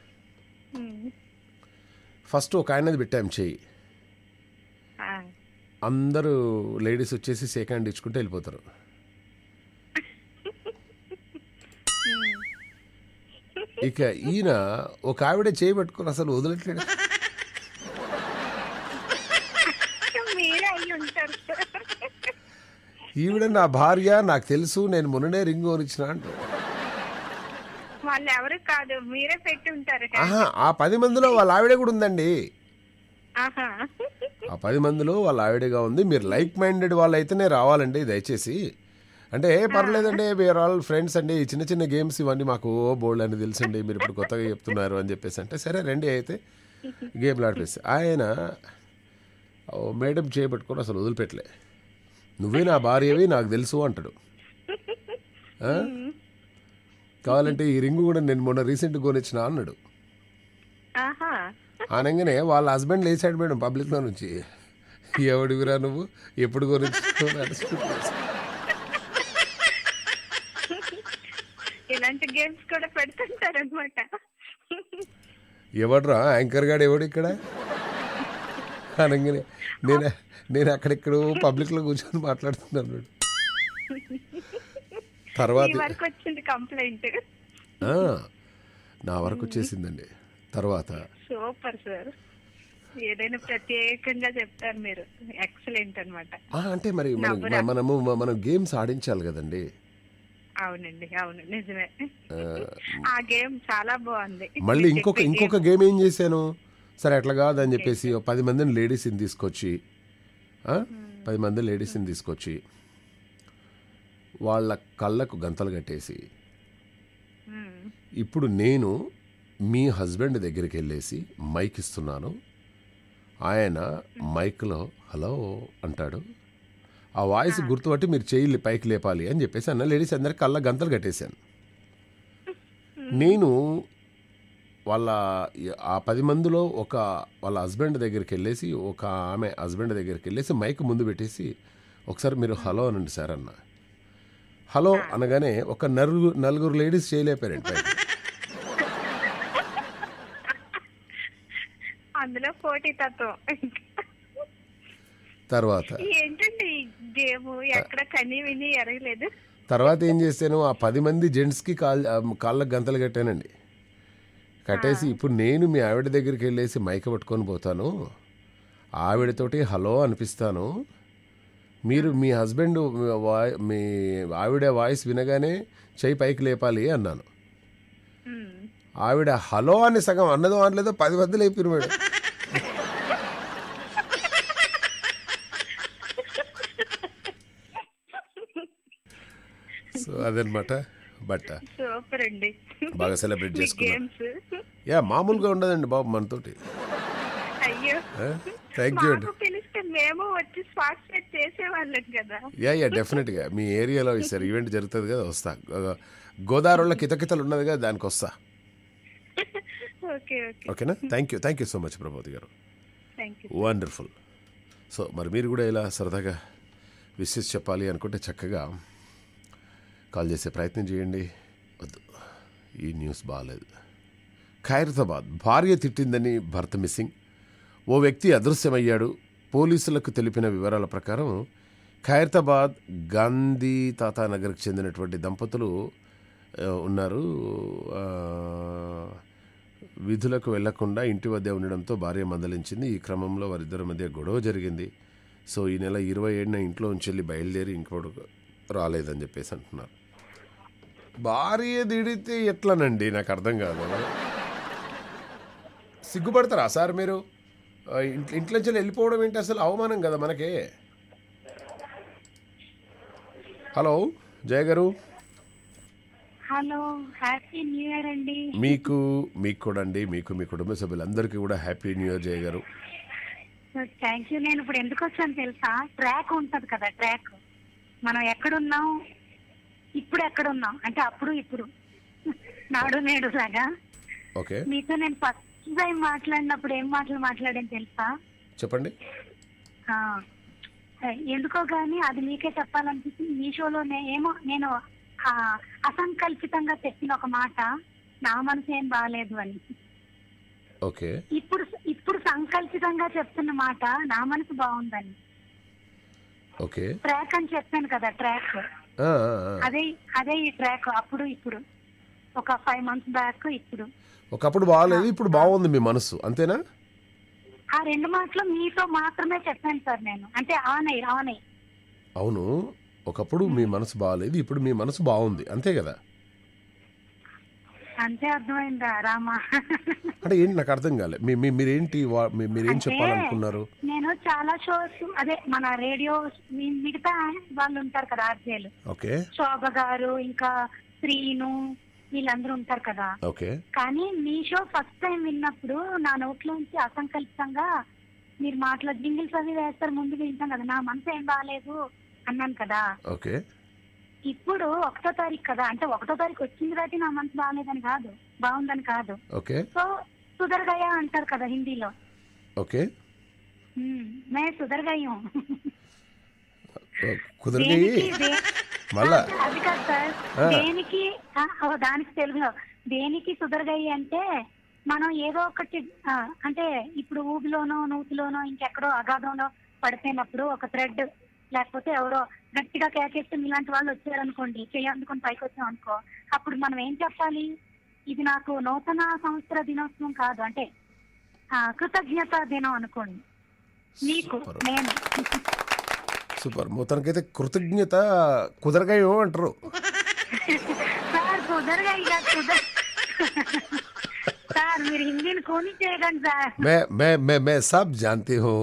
ఫస్ట్ ఒక ఆయనది పెట్టాము చెయ్యి. అందరూ లేడీస్ వచ్చేసి షేక్ హ్యాండ్ ఇచ్చుకుంటూ వెళ్ళిపోతారు. ఇక ఈయన ఒక ఆవిడ చేయబెట్టుకుని అసలు వదిలట్లేడు. మీరే అయ్యి ఉంటారు. ఈవిడ నా భార్య, నాకు తెలుసు, నేను మొన్ననే రింగ్ కొనిచ్చిన అంటారు. వాళ్ళు ఎవరు కాదు, మీరే పెట్టి ఉంటారు. ఆహా, ఆ 10 మందిలో వాళ్ళ ఆవిడే కూడా ఉందండి. ఆహా. ఆ 10 మందిలో వాళ్ళ ఆవిడగా ఉంది. మీరు లైక్ మైండెడ్ వాళ్ళు అయితేనే రావాలండి దయచేసి. అంటే పర్లేదండి, వీఆర్ ఆల్ ఫ్రెండ్స్ అండి, చిన్న చిన్న గేమ్స్ ఇవన్నీ మాకు బోల్డ్ అని తెలుసండి, మీరు ఇప్పుడు కొత్తగా చెప్తున్నారు అని చెప్పేసి అంటే సరే రండి అయితే గేమ్లు ఆడిపేసి ఆయన మేడం చేయబెట్టుకొని అసలు వదిలిపెట్టలే. నువ్వే నా భార్యవి, నాకు తెలుసు అంటాడు. కావాలంటే ఈ రింగు కూడా నేను మొన్న రీసెంట్గా కొనిచ్చిన అన్నాడు. అనగానే వాళ్ళ హస్బెండ్ లేచాడు మేడం పబ్లిక్లో నుంచి. ఎవడివిరా నువ్వు, ఎప్పుడు కొనిచ్చిన? ఇలాంటి గేమ్స్ కూడా పెడుతుంటారు అనమాట. ఎవడ్రా యాంకర్ గాడు, ఎవడు ఇక్కడ అనగానే నేను అక్కడెక్కడో పబ్లిక్లో కూర్చొని మాట్లాడుతున్నాను. తర్వాత వచ్చింది కంప్లైంట్, నా వరకు వచ్చేసిందండి. తర్వాత సూపర్ సార్, ఏదైనా ప్రత్యేకంగా చెప్తారు మీరు, ఎక్సలెంట్ అనమాట. అంటే మరి మనం గేమ్స్ ఆడించాలి కదండి. అవునండి, అవును, నిజమే. ఆ గేమ్ చాలా బాగుంది. మళ్ళీ ఇంకొక గేమ్ ఏం చేశాను, సరే అట్లా కాదని చెప్పేసి 10 మందిని లేడీస్ని తీసుకొచ్చి 10 మంది లేడీస్ని తీసుకొచ్చి వాళ్ళ కళ్ళకు గంతలు కట్టేసి, ఇప్పుడు నేను మీ హస్బెండ్ దగ్గరికి వెళ్ళేసి మైక్ ఇస్తున్నాను, ఆయన మైక్లో హలో అంటాడు, ఆ వాయిస్ గుర్తుపట్టి మీరు చేయి పైకి లేపాలి అని చెప్పేసి అన్న లేడీస్ అందరికి కళ్ళ గంతలు కట్టేశాను. నేను ఆ 10 మందిలో వాళ్ళ హస్బెండ్ దగ్గరికి వెళ్ళేసి, ఒక ఆమె హస్బెండ్ దగ్గరికి వెళ్ళేసి మైక్ ముందు పెట్టేసి ఒకసారి మీరు హలో అనండి సార్ అన్న. హలో అనగానే ఒక నలుగురు లేడీస్ చేయలేపారండి. అందులో పోటీ తత్వం. తర్వాత ఏంటండి గేమ్, ఎక్కడ కని విని ఎరగలేదు. తర్వాత ఏం చేశాను, ఆ 10 మంది జెంట్స్కి కాళ్ళకు గంతలు కట్టానండి. కట్టేసి ఇప్పుడు నేను మీ ఆవిడ దగ్గరికి వెళ్ళేసి మైక్ పట్టుకొని పోతాను, ఆవిడతోటి హలో అనిపిస్తాను, మీరు మీ హస్బెండ్ మీ ఆవిడ వాయిస్ వినగానే చెయ్యి పైకి లేపాలి అన్నాను. ఆవిడ హలో అని సగం అన్నదో అనలేదో 10 మంది లేపారు మేడం. సో అదనమాట. బట్ సూపర్ అండి, బాగా సెలబ్రేట్ చేసుకున్నాం. మామూలుగా ఉండదండి బాబు మనతోటి. అయ్యో, థ్యాంక్ యూ అండి. పిలిస్తే మేము వచ్చి పార్టిసిపేట్ చేసేవాళ్ళం కదా. డెఫినెట్గా మీ ఏరియాలో ఈసారి ఈవెంట్ జరుగుతుంది కదా, వస్తా. గోదావరిలో కితకితలు ఉన్నది కదా, దానికి వస్తా. ఓకేనా? Thank you so much Prabhavathi garu, wonderful. So మరి మీరు కూడా ఇలా సరదాగా విషెస్ చెప్పాలి అనుకుంటే చక్కగా కాల్ చేసే ప్రయత్నం చేయండి. వద్దు, ఈ న్యూస్ బాగాలేదు. ఖైరతాబాద్, భార్య తిట్టిందని భర్త మిస్సింగ్, ఓ వ్యక్తి అదృశ్యమయ్యాడు. పోలీసులకు తెలిపిన వివరాల ప్రకారం ఖైరతాబాద్ గాంధీ తాతానగర్కి చెందినటువంటి దంపతులు ఉన్నారు. విధులకు వెళ్లకుండా ఇంటి వద్ద ఉండడంతో భార్య మందలించింది. ఈ క్రమంలో వారిద్దరి మధ్య గొడవ జరిగింది. సో ఈ నెల 27న ఇంట్లో ఉంచెళ్ళి బయలుదేరి ఇంకోటి రాలేదని చెప్పేసి అంటున్నారు. భార్య దిడితే ఎట్లనండి, నాకు అర్థం కాదు. సిగ్గుపడతారా సార్ మీరు? ఇంట్లోంచి వెళ్ళిపోవడం ఏంటి, అసలు అవమానం కదా మనకే. హలో జయ గారు. హలో, హ్యాపీ న్యూ ఇయర్ అండి. మీకు కూడా అండి, మీకు మీ కుటుంబ సభ్యులందరికీ కూడా happy new year Jaya garu. Thank you. నేను ఇప్పుడు ఎందుకు వచ్చాను తెలుసా, ట్రాక్ ఉంటది కదా, ట్రాక్ మనం ఎక్కడున్నాం, ఇప్పుడు ఎక్కడున్నాం అంటే అప్పుడు ఇప్పుడు నాడు నేడు లాగా. ఓకే, మీతో నేను ఫస్ట్ టైం మాట్లాడినప్పుడు ఏం మాట్లాడాను తెలుసా? చెప్పండి. ఎందుకో గానీ అది మీకే చెప్పాలనిపిస్తుంది. మీ షోలోనే ఏమో నేను అసంకల్పితంగా చెప్పిన ఒక మాట, నా మనసు ఏం బాగాలేదు అని. ఓకే, ఇప్పుడు సంకల్పితంగా చెప్తున్న మాట, నా మనసు బాగుందని. ఓకే. ట్రాక్ అని చెప్పాను కదా, ట్రాక్ అదే అదే ఈ ట్రాక్. అప్పుడు ఇప్పుడు ఒక 5 months బ్యాక్, ఇప్పుడు ఒకప్పుడు బాగాలేదు, ఇప్పుడు బాగుంది మీ మనసు, అంతేనా? ఆ 2 మాటలు మీతో మాత్రమే చెప్పాను సార్ నేను, అంటే ఆన్ అయ్యి. అవును, ఒకప్పుడు మీ మనసు బాగాలేదు, ఇప్పుడు మీ మనసు బాగుంది, అంతే కదా? అంతే అర్థమైందా రామా? అంటే ఏంటి నాకు అర్థం కాలే, మీరేంటి మీరేం చెప్పాలనుకున్నారు? నేను చాలా షోస్, అదే మన రేడియో మిగతా వాళ్ళు ఉంటారు కదా ఆర్జేలు, ఓకే, శోభ గారు ఇంకా శ్రీను వీళ్ళందరూ ఉంటారు కదా. ఓకే. కానీ మీ షో ఫస్ట్ టైం విన్నప్పుడు నా నోట్లోంచి అసంకల్పితంగా మీరు మాటలో జింగిల్స్ అవి వేస్తారు, ముందు వింటాం కదా, నా మనసు ఏం బాగాలేదు అన్నాను కదా. ఓకే. ఇప్పుడు 1వ తారీఖు కదా, అంటే 1వ తారీఖు వచ్చింది కాబట్టి నా మనసు బాగాలేదని కాదు, బాగుందని కాదు. ఓకే. సో సుధర్ గయా అంటారు కదా హిందీలో. ఓకే. మే సుధర్ గయూ. కుదరగాయి మళ్ళా అది కాదు సార్, దేనికి దానికి తెలుగులో దేనికి సుధర్ గయి అంటే మనం ఏదో ఒకటి అంటే ఇప్పుడు ఊబిలోనో నూతిలోనో ఇంకెక్కడో అగాధంలో పడిపోయినప్పుడు ఒక థ్రెడ్ లేకపోతే ఎవరో గట్టిగా కేకేస్తే ఇలాంటి వాళ్ళు వచ్చారనుకోండి, అందుకొని పైకి వచ్చాం అనుకో, అప్పుడు మనం ఏం చెప్పాలి? ఇది నాకు నూతన సంవత్సర దినోత్సవం కాదు, అంటే కృతజ్ఞత దినం అనుకోండి. మీకు నేను సూపర్, మొత్తానికైతే కృతజ్ఞత కుదరగాయో అంటారు సార్. కుదరగాయి కాదు సార్, మీరు హిందీని కొని చేయకండి సార్. मैं सब जानती हूँ,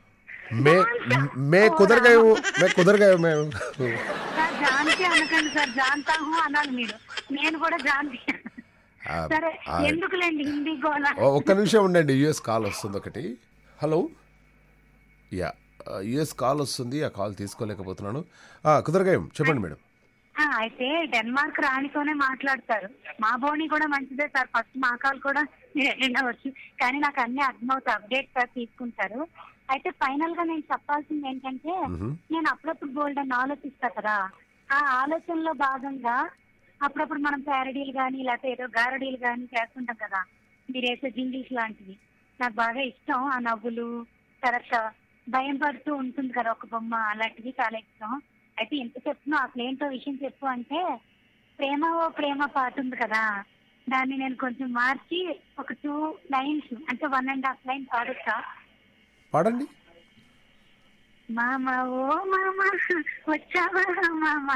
मैं कुदर गई हूँ, मैं సార్ జాన్కి అనకండి సార్, జాన్తా హూ అనాలి మీరు. నేను కూడా జాన్కి. సరే ఎందుకులేండి హిందీ గోళ. ఒక్క నిమిషం ఉండండి, యుఎస్ కాల్ వస్తుంది ఒకటి. హలో, యా యుఎస్ కాల్ వస్తుంది, ఆ కాల్ తీసుకోలేకపోతున్నాను. కుదరగాయం చెప్పండి మేడం. అయితే డెన్మార్క్ రాణితోనే మాట్లాడతారు. మా బోని కూడా మంచిదే సార్, ఫస్ట్ మా కాల్ కూడా వినవచ్చు, కానీ నాకు అన్ని అర్థమవుతాయి, అప్డేట్ సార్ తీసుకుంటారు. అయితే ఫైనల్ గా నేను చెప్పాల్సింది ఏంటంటే, నేను అప్పుడప్పుడు బోల్డ్ అని ఆలోచిస్తా కదా, ఆ ఆలోచనలో భాగంగా అప్పుడప్పుడు మనం ప్యారడీలు కానీ లేకపోతే ఏదో గారడీలు కానీ చేస్తుంటాం కదా, మీరు వేసే జింగిల్స్ లాంటివి నాకు బాగా ఇష్టం. ఆ నవ్వులు, తర్వాత భయం పడుతూ ఉంటుంది కదా ఒక బొమ్మ, అలాంటివి చాలా ఇష్టం. అయితే ఎంత చెప్తున్నా అసలు ఏంటో విషయం చెప్పు అంటే, ప్రేమ ఓ ప్రేమ పాట ఉంది కదా, దాన్ని నేను కొంచెం మార్చి ఒక 2 lines అంటే 1.5 line పాడొచ్చా? పాడండి. మామ ఓ మామ వచ్చావా మామ,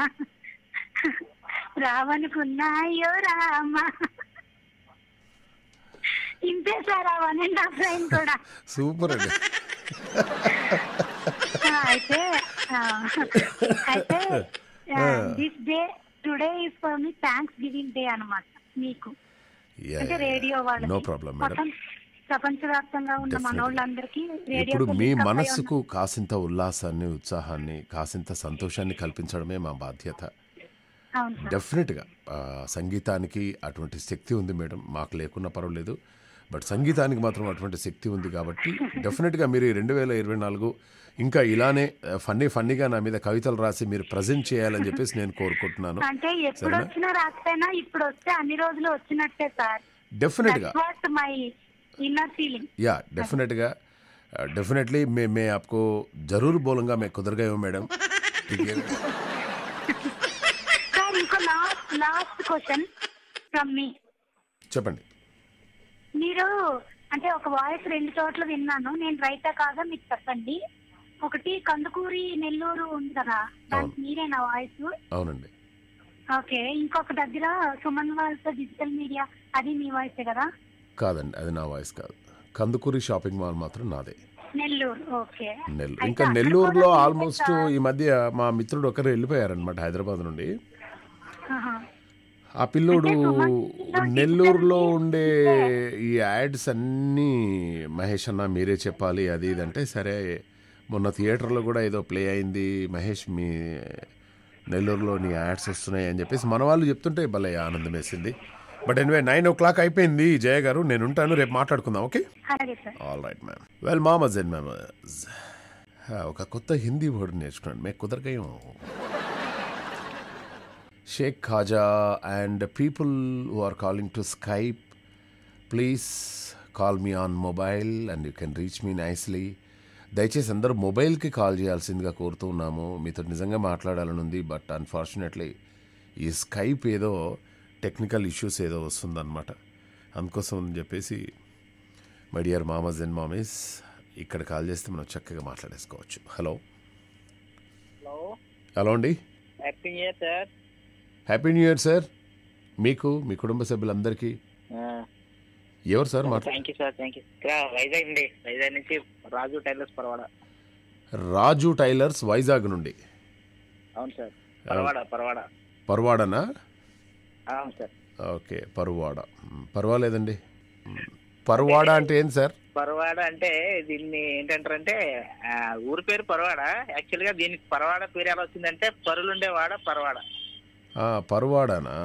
రావనుకున్నాయో రామ. ఇంతే సార్ ఆ 1.5 line కూడా. సూపర్ అండి. అయితే this day today is for మీ థ్యాంక్స్ గివింగ్ డే అన్నమాట మీకు. అంటే రేడియో వాళ్ళకి, నో ప్రాబ్లం మేడం, ప్రపంచవ్యాప్తంగా ఉన్న మనోళ్ళందరికీ ఇప్పుడు మీ మనస్సుకు కాసింత ఉల్లాసాన్ని, ఉత్సాహాన్ని, కాసింత సంతోషాన్ని కల్పించడమే మా బాధ్యత. డెఫినెట్గా సంగీతానికి అటువంటి శక్తి ఉంది మేడం, మాకు లేకున్నా పర్వాలేదు, బట్ సంగీతానికి మాత్రం అటువంటి శక్తి ఉంది. కాబట్టి డెఫినెట్గా మీరు 2024 ఇంకా ఇలానే ఫన్నీగా నా మీద కవితలు రాసి మీరు ప్రజెంట్ చేయాలని చెప్పేసి నేను కోరుకుంటున్నాను. అంటే ఎప్పుడు వచ్చినా రాకపోయినా ఇప్పుడు వస్తే అన్ని రోజులు వచ్చినట్టే సార్. డెఫినెట్గా మై ఇన్నర్ ఫీలింగ్. या डेफिनेटली मैं आपको जरूर बोलूँगा, मैं कुदर गए हूँ मैडम, ठीक है? సార్ ఇంకో లాస్ట్ క్వశ్చన్ ఫ్రమ్ మీ. చెప్పండి. మీరు అంటే ఒక వాయిస్ 2 చోట్ల విన్నాను, నేను రైటా కాదా మీకు చెప్పండి. ఒకటి కందుకూరి నెల్లూరు ఉంది కదా, దానికి మీరేనా వాయిస్? అవునండి. ఓకే. ఇంకొక దగ్గర సుమన్ వాళ్ళతో డిజిటల్ మీడియా, అది మీ వాయిసే కదా? కాదండి, అది నా వాయిస్ కాదు. కందుకూరి షాపింగ్ మాల్ మాత్రం నాదే, నెల్లూరు. ఓకే. నెల్లూరు. ఇంకా నెల్లూరులో ఆల్మోస్ట్ ఈ మధ్య మా మిత్రుడు ఒకరు వెళ్ళిపోయారనమాట హైదరాబాద్ నుండి. ఆ పిల్లోడు నెల్లూరులో ఉండే ఈ యాడ్స్ అన్నీ మహేష్ అన్న మీరే చెప్పాలి అది ఇదంటే, సరే మొన్న థియేటర్లో కూడా ఏదో ప్లే అయింది, మహేష్ మీ నెల్లూరులో నీ యాడ్స్ వస్తున్నాయి అని చెప్పేసి మన వాళ్ళు చెప్తుంటే భలే ఆనందం వేసింది. బట్ ఎనివే 9 o'clock అయిపోయింది జయ గారు, నేను ఉంటాను, రేపు మాట్లాడుకుందాం. Okay, all right ma'am. Well మామజ్ అండ్ మ్యామజ్, ఒక కొత్త హిందీ వర్డ్ నేర్చుకున్నాను, మే కుదరగాయం. Sheikh Khaja and people who are calling to Skype, please call me on mobile and you can reach me nicely. దయచేసి అందరూ మొబైల్కి కాల్ చేయాల్సిందిగా కోరుతూ ఉన్నాము. మీతో నిజంగా మాట్లాడాలని ఉంది, బట్ అన్ఫార్చునేట్లీ ఈ స్కైప్ ఏదో టెక్నికల్ ఇష్యూస్ ఏదో వస్తుందన్నమాట. అందుకోసం అని చెప్పేసి మై డియర్ మామస్ అండ్ మామీస్, ఇక్కడ కాల్ చేస్తే మనం చక్కగా మాట్లాడేసుకోవచ్చు. హలో హలో అండి, happy new year sir. Happy new year sir. మీకు, మీ కుటుంబ సభ్యులందరికీ. ఎవరు sir thank you sir. Thank you. ఇక్కడ వైజాగ్ అండి, వైజాగ్ నుంచి రాజు టైలర్స్ పరవాడ. రాజు టైలర్స్ వైజాగ్ నుండి. అవును సార్, పరవాడ పరవాడ. పర్వాడనా? అవును సార్. ఓకే, పర్వాడ. పర్వాలేదండి. పర్వాడ అంటే ఏంటి సార్? పరవాడ అంటే దీన్ని ఏంటంటారంటే ఊరి పేరు పరవాడ. యాక్చువల్ గా దీనికి పరవాడ పేరు ఎలా వచ్చిందంటే పరులుండేవాడ పరవాడ. పర్వాడనా?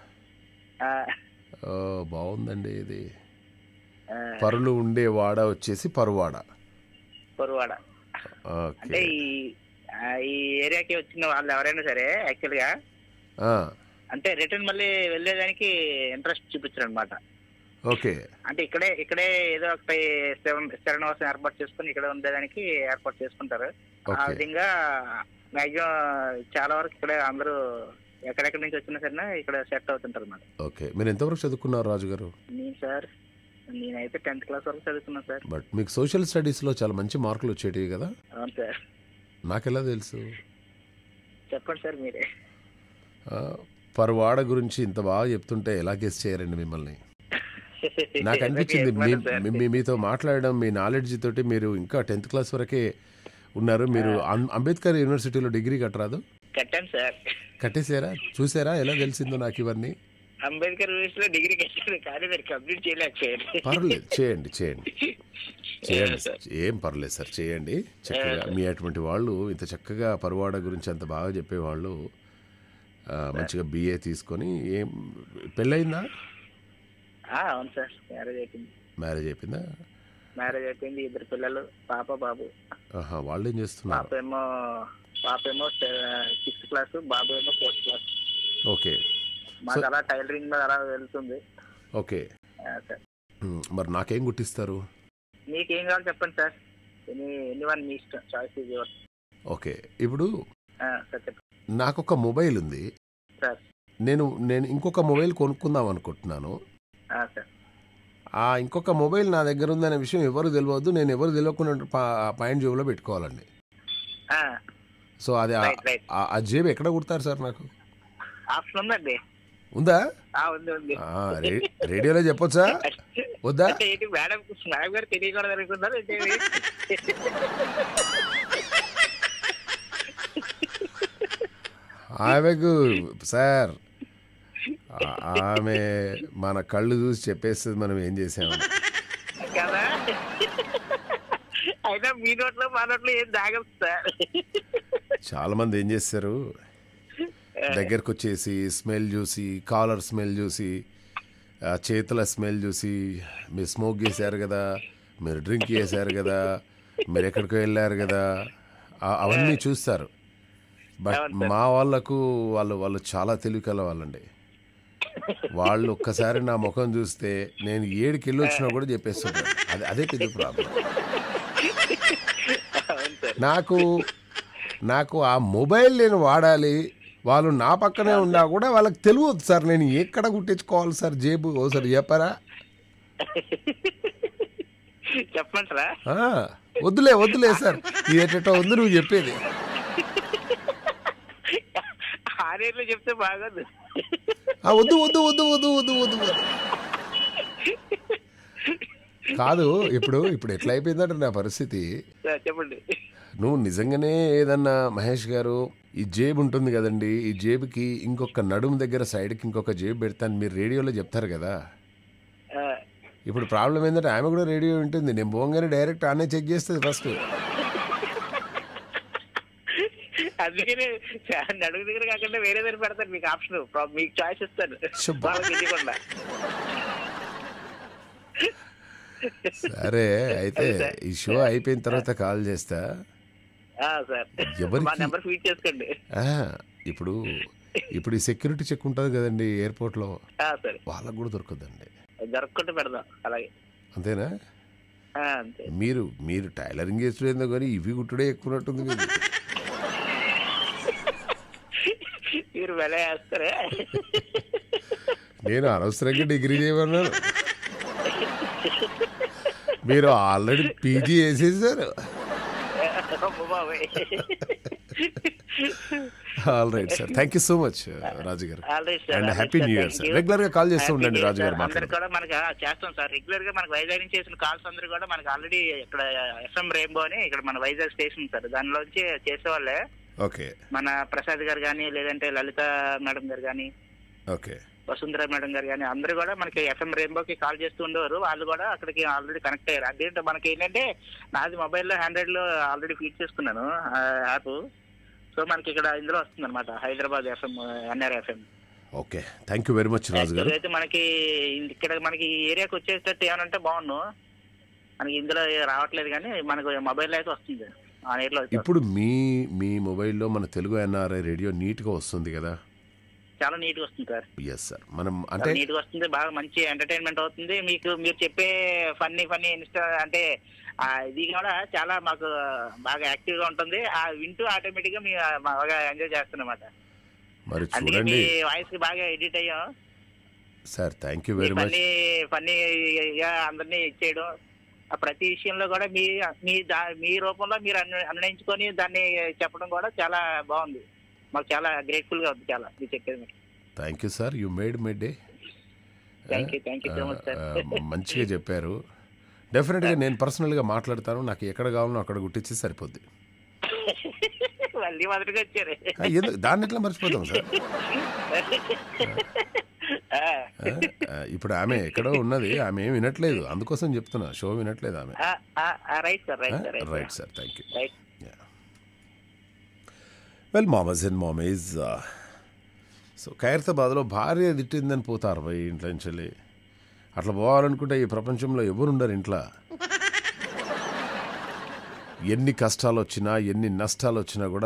బాగుందండి ఇది. పరులు ఉండే వాడ వచ్చేసి పర్వాడ. పరవాడ అంటే ఈ ఏరియాకి వచ్చిన వాళ్ళు ఎవరైనా సరే యాక్చువల్ గా అంటే రిటర్న్ మళ్ళీ వెళ్ళేదానికి ఇంట్రెస్ట్ చూపించారు అనమాట. ఓకే, అంటే ఇక్కడే ఏదో ఒకటి స్థిరనివాసం ఏర్పాటు చేసుకుని ఇక్కడ ఉండేదానికి ఏర్పాటు చేసుకుంటారు. ఆ విధంగా మాక్సిమం చాలా వరకు ఇక్కడ అందరూ ఎక్కడెక్కడి నుంచి వచ్చినా సరే ఇక్కడ సెట్ అవుతుంటారు అన్నమాట. ఓకే, మీరు ఎంతవరకు చదువుకున్నారు రాజు గారు? నేనైతే 10th క్లాస్ వరకు చదువుకున్నాను సార్. బట్ మీకు సోషల్ స్టడీస్లో చాలా మంచి మార్కులు వచ్చేటివి కదా? అవును సార్. నాకెలా తెలుసు? చెప్పండి సార్ మీరే. పర్వాడ గురించి ఇంత బాగా చెప్తుంటే ఎలా గెస్ చేయరండి మిమ్మల్ని? నాకు అనిపించింది మీతో మాట్లాడడం, మీ నాలెడ్జ్ తోటి మీరు ఇంకా 10th క్లాస్ వరకే ఉన్నారు. మీరు అంబేద్కర్ యూనివర్సిటీలో డిగ్రీ కట్టరాదు? కట్టాను సార్. కట్టేసారా? చూసారా ఎలా తెలిసిందో నాకు ఇవన్నీ? అంబేద్కర్ యూనివర్సిటీలో డిగ్రీ కట్టాను కానీ మీరు కంప్లీట్ చేయలేకపోయారు. పర్లేదు, చేయండి చేయండి చేయండి, ఏం పర్లేదు సార్, చేయండి చక్కగా. మీ అటువంటి వాళ్ళు ఇంత చక్కగా పర్వాడ గురించి అంత బాగా చెప్పేవాళ్ళు మంచిగా BA తీసుకొని. ఏం పెళ్ళయిందా? అవును సార్, మ్యారేజ్ అయిపోయింది. మ్యారేజ్ అయిపోయిందా? మ్యారేజ్ అయిపోయింది, 2 పిల్లలు, పాప బాబు. వాళ్ళు ఏం చేస్తున్నారు? పాపేమో 6th క్లాస్, బాబు ఏమో 4th క్లాస్. ఓకే, మాకు అలా టైలరింగ్ మీద అలా వెళ్తుంది. Okay sir. మరి నాకేం గుర్తిస్తారు? మీకేం కావాలి చెప్పండి సార్. ఎనీవన్ మీ ఇష్టం, చాయిస్ ఇస్ యువర్స్. ఓకే, ఇప్పుడు సార్ చెప్పండి. నాకు ఒక మొబైల్ ఉంది సార్. నేను ఇంకొక మొబైల్ కొనుక్కుందాం అనుకుంటున్నాను. సార్, ఇంకొక మొబైల్ నా దగ్గర ఉందనే విషయం ఎవరు తెలియవద్దు. నేను ఎవరు తెలియకుండా పాయింట్ జేబులో పెట్టుకోవాలండి. సో అది ఆ జేబు ఎక్కడ కుడతారు సార్? నాకు ఆప్షన్ ఉందండి. ఉందా? ఉంది. రేడియోలో చెప్పొచ్చా వద్దా? మేడం గారు తెలియకూడదు అనుకున్నారు. ఆమెకు సార్, ఆమె మన కళ్ళు చూసి చెప్పేస్తుంది మనం ఏం చేసాము కదా. అయినా మీ నోట్లో మా నోట్లో ఏం దాగదు సార్. చాలా మంది ఏం చేస్తారు, దగ్గరకు వచ్చేసి స్మెల్ చూసి, కాలర్ స్మెల్ చూసి, చేతుల స్మెల్ చూసి, మీరు స్మోక్ చేశారు కదా, మీరు డ్రింక్ చేశారు కదా, మీరు ఎక్కడికో వెళ్ళారు కదా, అవన్నీ చూస్తారు. బట్ మా వాళ్ళకు వాళ్ళు చాలా తెలివికల వాళ్ళండి. వాళ్ళు ఒక్కసారి నా ముఖం చూస్తే నేను 7 కిలో వచ్చినా కూడా చెప్పేస్తుంటాను. అదే పెద్ద ప్రాబ్లం. నాకు ఆ మొబైల్ నేను వాడాలి, వాళ్ళు నా పక్కనే ఉన్నా కూడా వాళ్ళకి తెలియదు సార్ నేను ఎక్కడ కుట్టించుకోవాలి సార్ జేబు. ఓసారి చెప్పరా? చెప్పంటారా? వద్దులే సార్, ఏటో ఉంది నువ్వు చెప్పేది. ఆరేళ్ళు చెప్తే బాగోదు. వద్దు కాదు. ఇప్పుడు ఎట్లా అయిపోయిందంటే నా పరిస్థితి, చెప్పండి. నువ్వు నిజంగానే ఏదన్నా మహేష్ గారు, ఈ జేబు ఉంటుంది కదండి, ఈ జేబుకి ఇంకొక నడుము దగ్గర సైడ్కి ఇంకొక జేబు పెడతాను మీరు రేడియోలో చెప్తారు కదా. ఇప్పుడు ప్రాబ్లం ఏంటంటే ఆమె కూడా రేడియో ఉంటుంది. నేను పోగానే డైరెక్ట్ ఆనే చెక్ చేస్తుంది ఫస్ట్. అందుకని నడుగు దగ్గర కాకుండా వేరే దగ్గర పెడతాను. మీకు ఆప్షన్, మీకు చాయిస్ ఇస్తాను. తెలియకుండా. సరే, అయితే ఈ షో అయిపోయిన తర్వాత కాల్ చేస్తా. చేసుకోండి. ఇప్పుడు ఈ సెక్యూరిటీ చెక్ ఉంటుంది కదండి ఎయిర్పోర్ట్ లో, వాళ్ళకు కూడా దొరకదండి. దొరకకుండా పెడదాం అలాగే. అంతేనా? అంతే. మీరు టైలరింగ్ చేస్తుందో కానీ ఇవి కుట్టుడే ఎక్కువన్నట్టుంది మీరు. మీరు వెల వేస్తారే. నేను అనవసరంగా డిగ్రీ చేయమన్నాను, మీరు ఆల్రెడీ పీజీ చేసేసారు. All right sir, thank you so much Raju garu, and happy new year sir. Regular గా కాల్ చేస్తూ ఉండండి రాజు గారు. అందరు కూడా మనకి చేస్తాం సార్ రెగ్యులర్ గా. మనకి వైజాగ్ నుంచి చేసిన కాల్స్ అందరూ కూడా మనకి ఆల్రెడీ ఇక్కడ ఎఫ్ఎం రెయిన్బో అని ఇక్కడ మన వైజాగ్ స్టేషన్ సార్, దానిలోంచి చేసేవాళ్ళే. ఓకే, మన ప్రసాద్ గారు కానీ, లేదంటే లలిత మేడం గారు కానీ, ఓకే, వసుంధర మేడం గారు కానీ అందరూ కూడా మనకి ఎఫ్ఎం రెయిన్బోకి కాల్ చేస్తూ ఉండేవారు. వాళ్ళు కూడా అక్కడికి ఆల్రెడీ కనెక్ట్ అయ్యారు. అదేంటో మనకి ఏంటంటే నాది మొబైల్లో ఆండ్రాయిడ్ లో ఆల్రెడీ ఫీడ్ చేసుకున్నాను యాప్. సో మనకి ఇక్కడ ఇందులో వస్తుంది అనమాట, Hyderabad FM, NR FM. Okay, thank you very much Raju garu. అయితే మనకి ఇక్కడ మనకి ఈ ఏరియాకి వచ్చేటట్టు ఏమనంటే బాగుండు. మనకి ఇందులో రావట్లేదు కానీ మనకు మొబైల్ అయితే వస్తుంది. ఇప్పుడు మీ మొబైల్లో మన తెలుగు ఎన్ఆర్ఐ రేడియో నీట్గా వస్తుంది కదా? చాలా నీట్ గా వస్తుంది సార్. ఎస్ సార్, మనం అంటే నీట్ గా వస్తుంది, బాగా మంచి ఎంటర్టైన్మెంట్ అవుతుంది. మీరు చెప్పే ఫన్నీ ఇన్స్టా అంటే ఇది కూడా చాలా మాకు బాగా యాక్టివ్ గా ఉంటుంది. వింటూ ఆటోమేటిక్ గా మేము బాగా ఎంజాయ్ చేస్తున్నమాట. మరి అందుకే చూడండి, మీ వాయిస్ కి బాగా ఎడిట్ అయ్యాం సార్. Thank you very much. ఫన్నీగా అందరినీ ఇచ్చేయడం, ప్రతి విషయంలో కూడా మీ రూపంలో మీరు అన్వయించుకొని దాన్ని చెప్పడం కూడా చాలా బాగుంది. మాకు చాలా గ్రేట్ఫుల్ గా ఉంది చాలా మీరు చెప్పేది. Thank you sir, you made my day. Thank you so much sir. మంచిగా చెప్పారు. డెఫినెట్గా నేను పర్సనల్గా మాట్లాడతాను. నాకు ఎక్కడ కావాలో అక్కడ గుట్టించి సరిపోద్ది. మళ్ళీ మొదటిగా వచ్చారు. దాన్ని ఎట్లా మర్చిపోతాం సార్? ఇప్పుడు ఆమె ఎక్కడో ఉన్నది, ఆమె ఏం వినట్లేదు, అందుకోసం చెప్తున్నా. షో వినట్లేదు ఆమె. Right sir, right sir, thank you. Well మామస్ అండ్ మామీస్, సో ఖైరతాబాద్లో భార్య తిట్టిందని పోతారు భయ్ ఇంట్లో నుంచి. అట్లా పోవాలనుకుంటే ఈ ప్రపంచంలో ఎవరు ఉండరు ఇంట్లో. ఎన్ని కష్టాలు వచ్చినా, ఎన్ని నష్టాలు వచ్చినా కూడా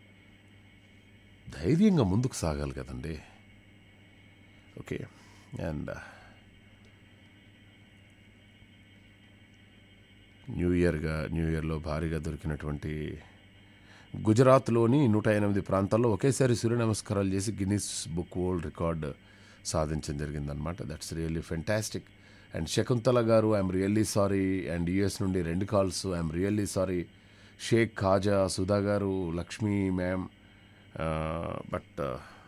ధైర్యంగా ముందుకు సాగాలి కదండి. ఓకే, అండ్ న్యూ ఇయర్లో భారీగా దొరికినటువంటి గుజరాత్లోని 108 ప్రాంతాల్లో ఒకేసారి సూర్య నమస్కారాలు చేసి గిన్నిస్ బుక్ వరల్డ్ రికార్డ్ సాధించడం జరిగిందనమాట. That's really fantastic. And Shakuntala garu, I'm really sorry. And US నుండి 2 calls, I'm really sorry. Sheikh Khaja, Sudha garu, Lakshmi ma'am. But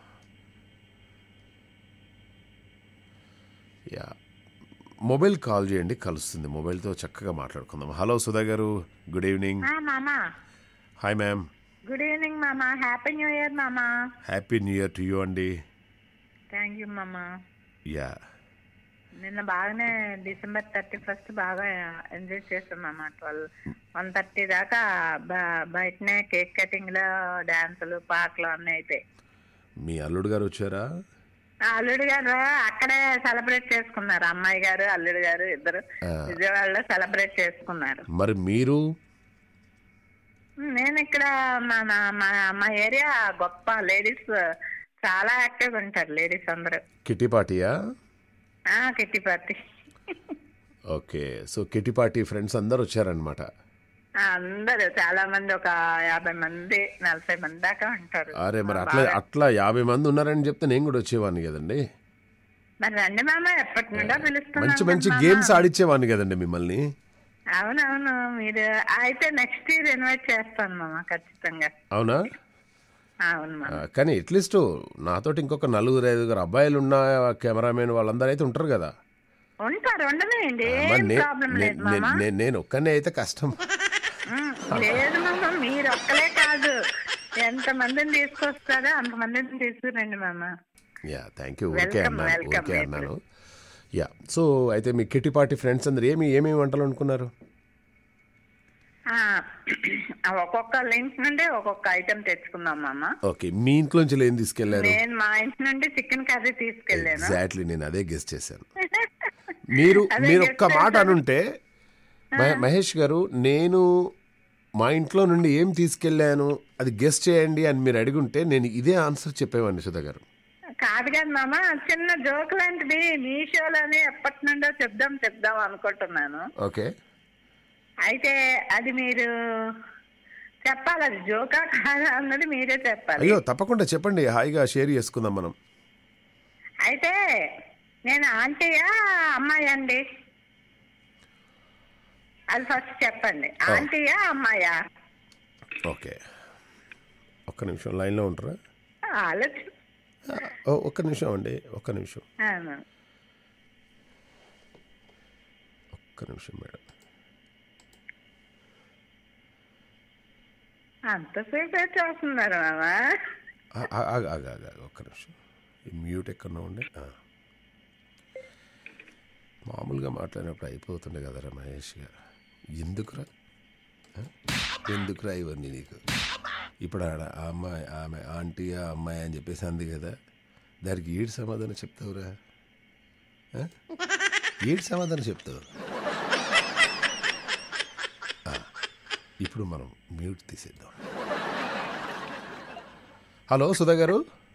yeah, mobile call చేయండి, కలుస్తుంది. మొబైల్తో చక్కగా మాట్లాడుకుందాం. Hello Sudha garu, good evening. Hi ma'am. Good evening మామా. హ్యాపీ న్యూ ఇయర్ మామా. Happy new year to you అండి. Thank you మామా. యా, నిన్న బాగానే December 31st బాగా ఎంజాయ్ చేస్తాం మామా. 1:30 దాకా బయటనే కేక్ కటింగ్ లో డాన్సులు, పాటలు అన్నీ అయిపోయాయి. మీ అల్లుడు గారు వచ్చారా? అల్లుడు గారు అక్కడే సెలబ్రేట్ చేసుకున్నారు. అమ్మాయి గారు, అల్లుడు గారు ఇద్దరు విజయవాడలో సెలబ్రేట్ చేసుకున్నారు. మరి మీరు? నేను ఇక్కడ మా ఏరియా గొప్ప లేడీస్ చాలా యాక్టివ్ ఉంటారు. లేడీస్ అందరూ. కిట్టి పార్టీయా? Kitty party. Okay, so kitty party friends అందరు వచ్చారనమాట. అందరూ చాలా మంది, ఒక 50 మంది 40 మంది దాకా ఉంటారు. అరే మరి అట్లా 50 మంది ఉన్నారని చెప్తే నేను కూడా వచ్చేవాడిని కదండి. మరి రండి మామ, ఎప్పటి నుండో పిలుస్తున్నాను. మంచి గేమ్స్ ఆడిచ్చేవాడిని కదండి మిమ్మల్ని. అవునవును, మీరు అయితే నెక్స్ట్ ఇయర్ ఇన్వైట్ చేస్తాను మామ ఖచ్చితంగా. అవునా? అవును మామ. కానీ అట్లీస్ట్ నాతోటి ఇంకొక 4-5 అబ్బాయిలు ఉన్న కెమెరామెన్ వాళ్ళందరూ అయితే ఉంటారు కదా. ఉంటారు, ఉండనండి, ప్రాబ్లం లేదు మామ. నేను ఒక్కనే అయితే కష్టం. లేదు మామ, మీరు ఒక్కలే కాదు, ఎంత మందిని తీసుకొస్తారో అంతమందిని తీసుకురండి మామ. Yeah, thank you. ఓకే అన్నాను. యా, సో అయితే మీ కిట్టి పార్టీ ఫ్రెండ్స్ అందరు ఏమేమి వంటలు అనుకున్నారు? ఒక్కొక్క ఇంటి నుండి ఒక్కొక్క ఐటమ్ తెచ్చుకున్నాం మామ. ఓకే, మీ ఇంట్లో నుంచి ఏం తీసుకెళ్లారు? నేను మా ఇంటి నుండి చికెన్ కర్రీ తీసుకెళ్ళాను. ఎగ్జాక్ట్లీ, నేను అదే గెస్ట్ చేశాను. మీరు ఒక్క మాట అనుంటే, మహేష్ గారు నేను మా ఇంట్లో నుండి ఏం తీసుకెళ్ళాను అది గెస్ట్ చేయండి అని మీరు అడిగుంటే నేను ఇదే ఆన్సర్ చెప్పేవాడిని సుధా గారు. కాదు కదా మామ, చిన్న జోక్ లాంటిది మీ షోలోనే ఎప్పటి నుండో చెప్దాం అనుకుంటున్నాను. ఓకే, అయితే అది మీరు చెప్పాలి, అది జోకా కాదా అన్నది మీరే చెప్పాలి. అయ్యో తప్పకుండా చెప్పండి, హాయిగా షేర్ చేసుకుందాం మనం. అయితే నేను ఆంటీయా అమ్మాయి అండి, అది ఫస్ట్ చెప్పండి. ఆంటీయా అమ్మాయా? ఓకే, ఒక్క నిమిషం లైన్లో ఉంటారా? ఆలోచన. ఒక్క నిమిషం అండి, ఒక్క నిమిషం మేడం. అంతసేపు చూస్తున్నారు మామా. ఒక్క నిమిషం, మ్యూట్ ఎక్కడో ఉండే. మామూలుగా మాట్లాడినప్పుడు అయిపోతుండే కదరా మహేష్ గారు, ఎందుకురా ఇవన్నీ నీకు? ఇప్పుడు ఆడ ఆ అమ్మాయి, ఆమె ఆంటీ ఆ అమ్మాయి అని చెప్పేసి అంది కదా, దానికి ఏడు సమాధానం చెప్తావురా? ఏడు సమాధానం చెప్తావు? ఇప్పుడు మనం మ్యూట్ తీసేద్దాం. హలో సుధా గారు,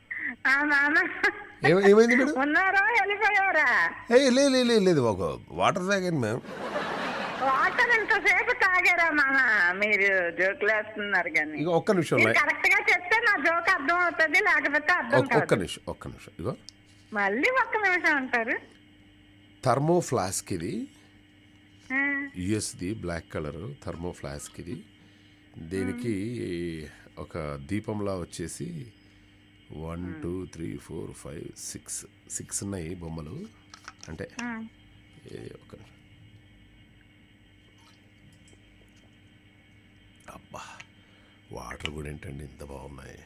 ఏమైంది మేడం? ఉన్నారా వెళ్ళిపోయారా? లేదు, ఒక వాటర్ తాగాను మ్యామ్. వాటర్ ఇంతసేపు తాగారా మామ? మీరు జోకులు వేస్తున్నారు కానీ. ఇక ఒక్క నిమిషం కరెక్ట్ గా చెప్తే నా జోక్ అర్థం అవుతుంది, లేకపోతే అర్థం కాదు. ఒక్క నిమిషం ఇగో మళ్ళీ ఒక్క నిమిషం అంటారు. థర్మో ఫ్లాస్క్ ఇది, యుఎస్ది, బ్లాక్ కలర్ థర్మో ఫ్లాస్క్ ఇది. దీనికి ఒక దీపంలా వచ్చేసి 1 2 3 4 5 6 ఉన్నాయి బొమ్మలు. అంటే ఒక అబ్బా, వాటర్ కూడా ఏంటండి ఇంత బాగున్నాయి.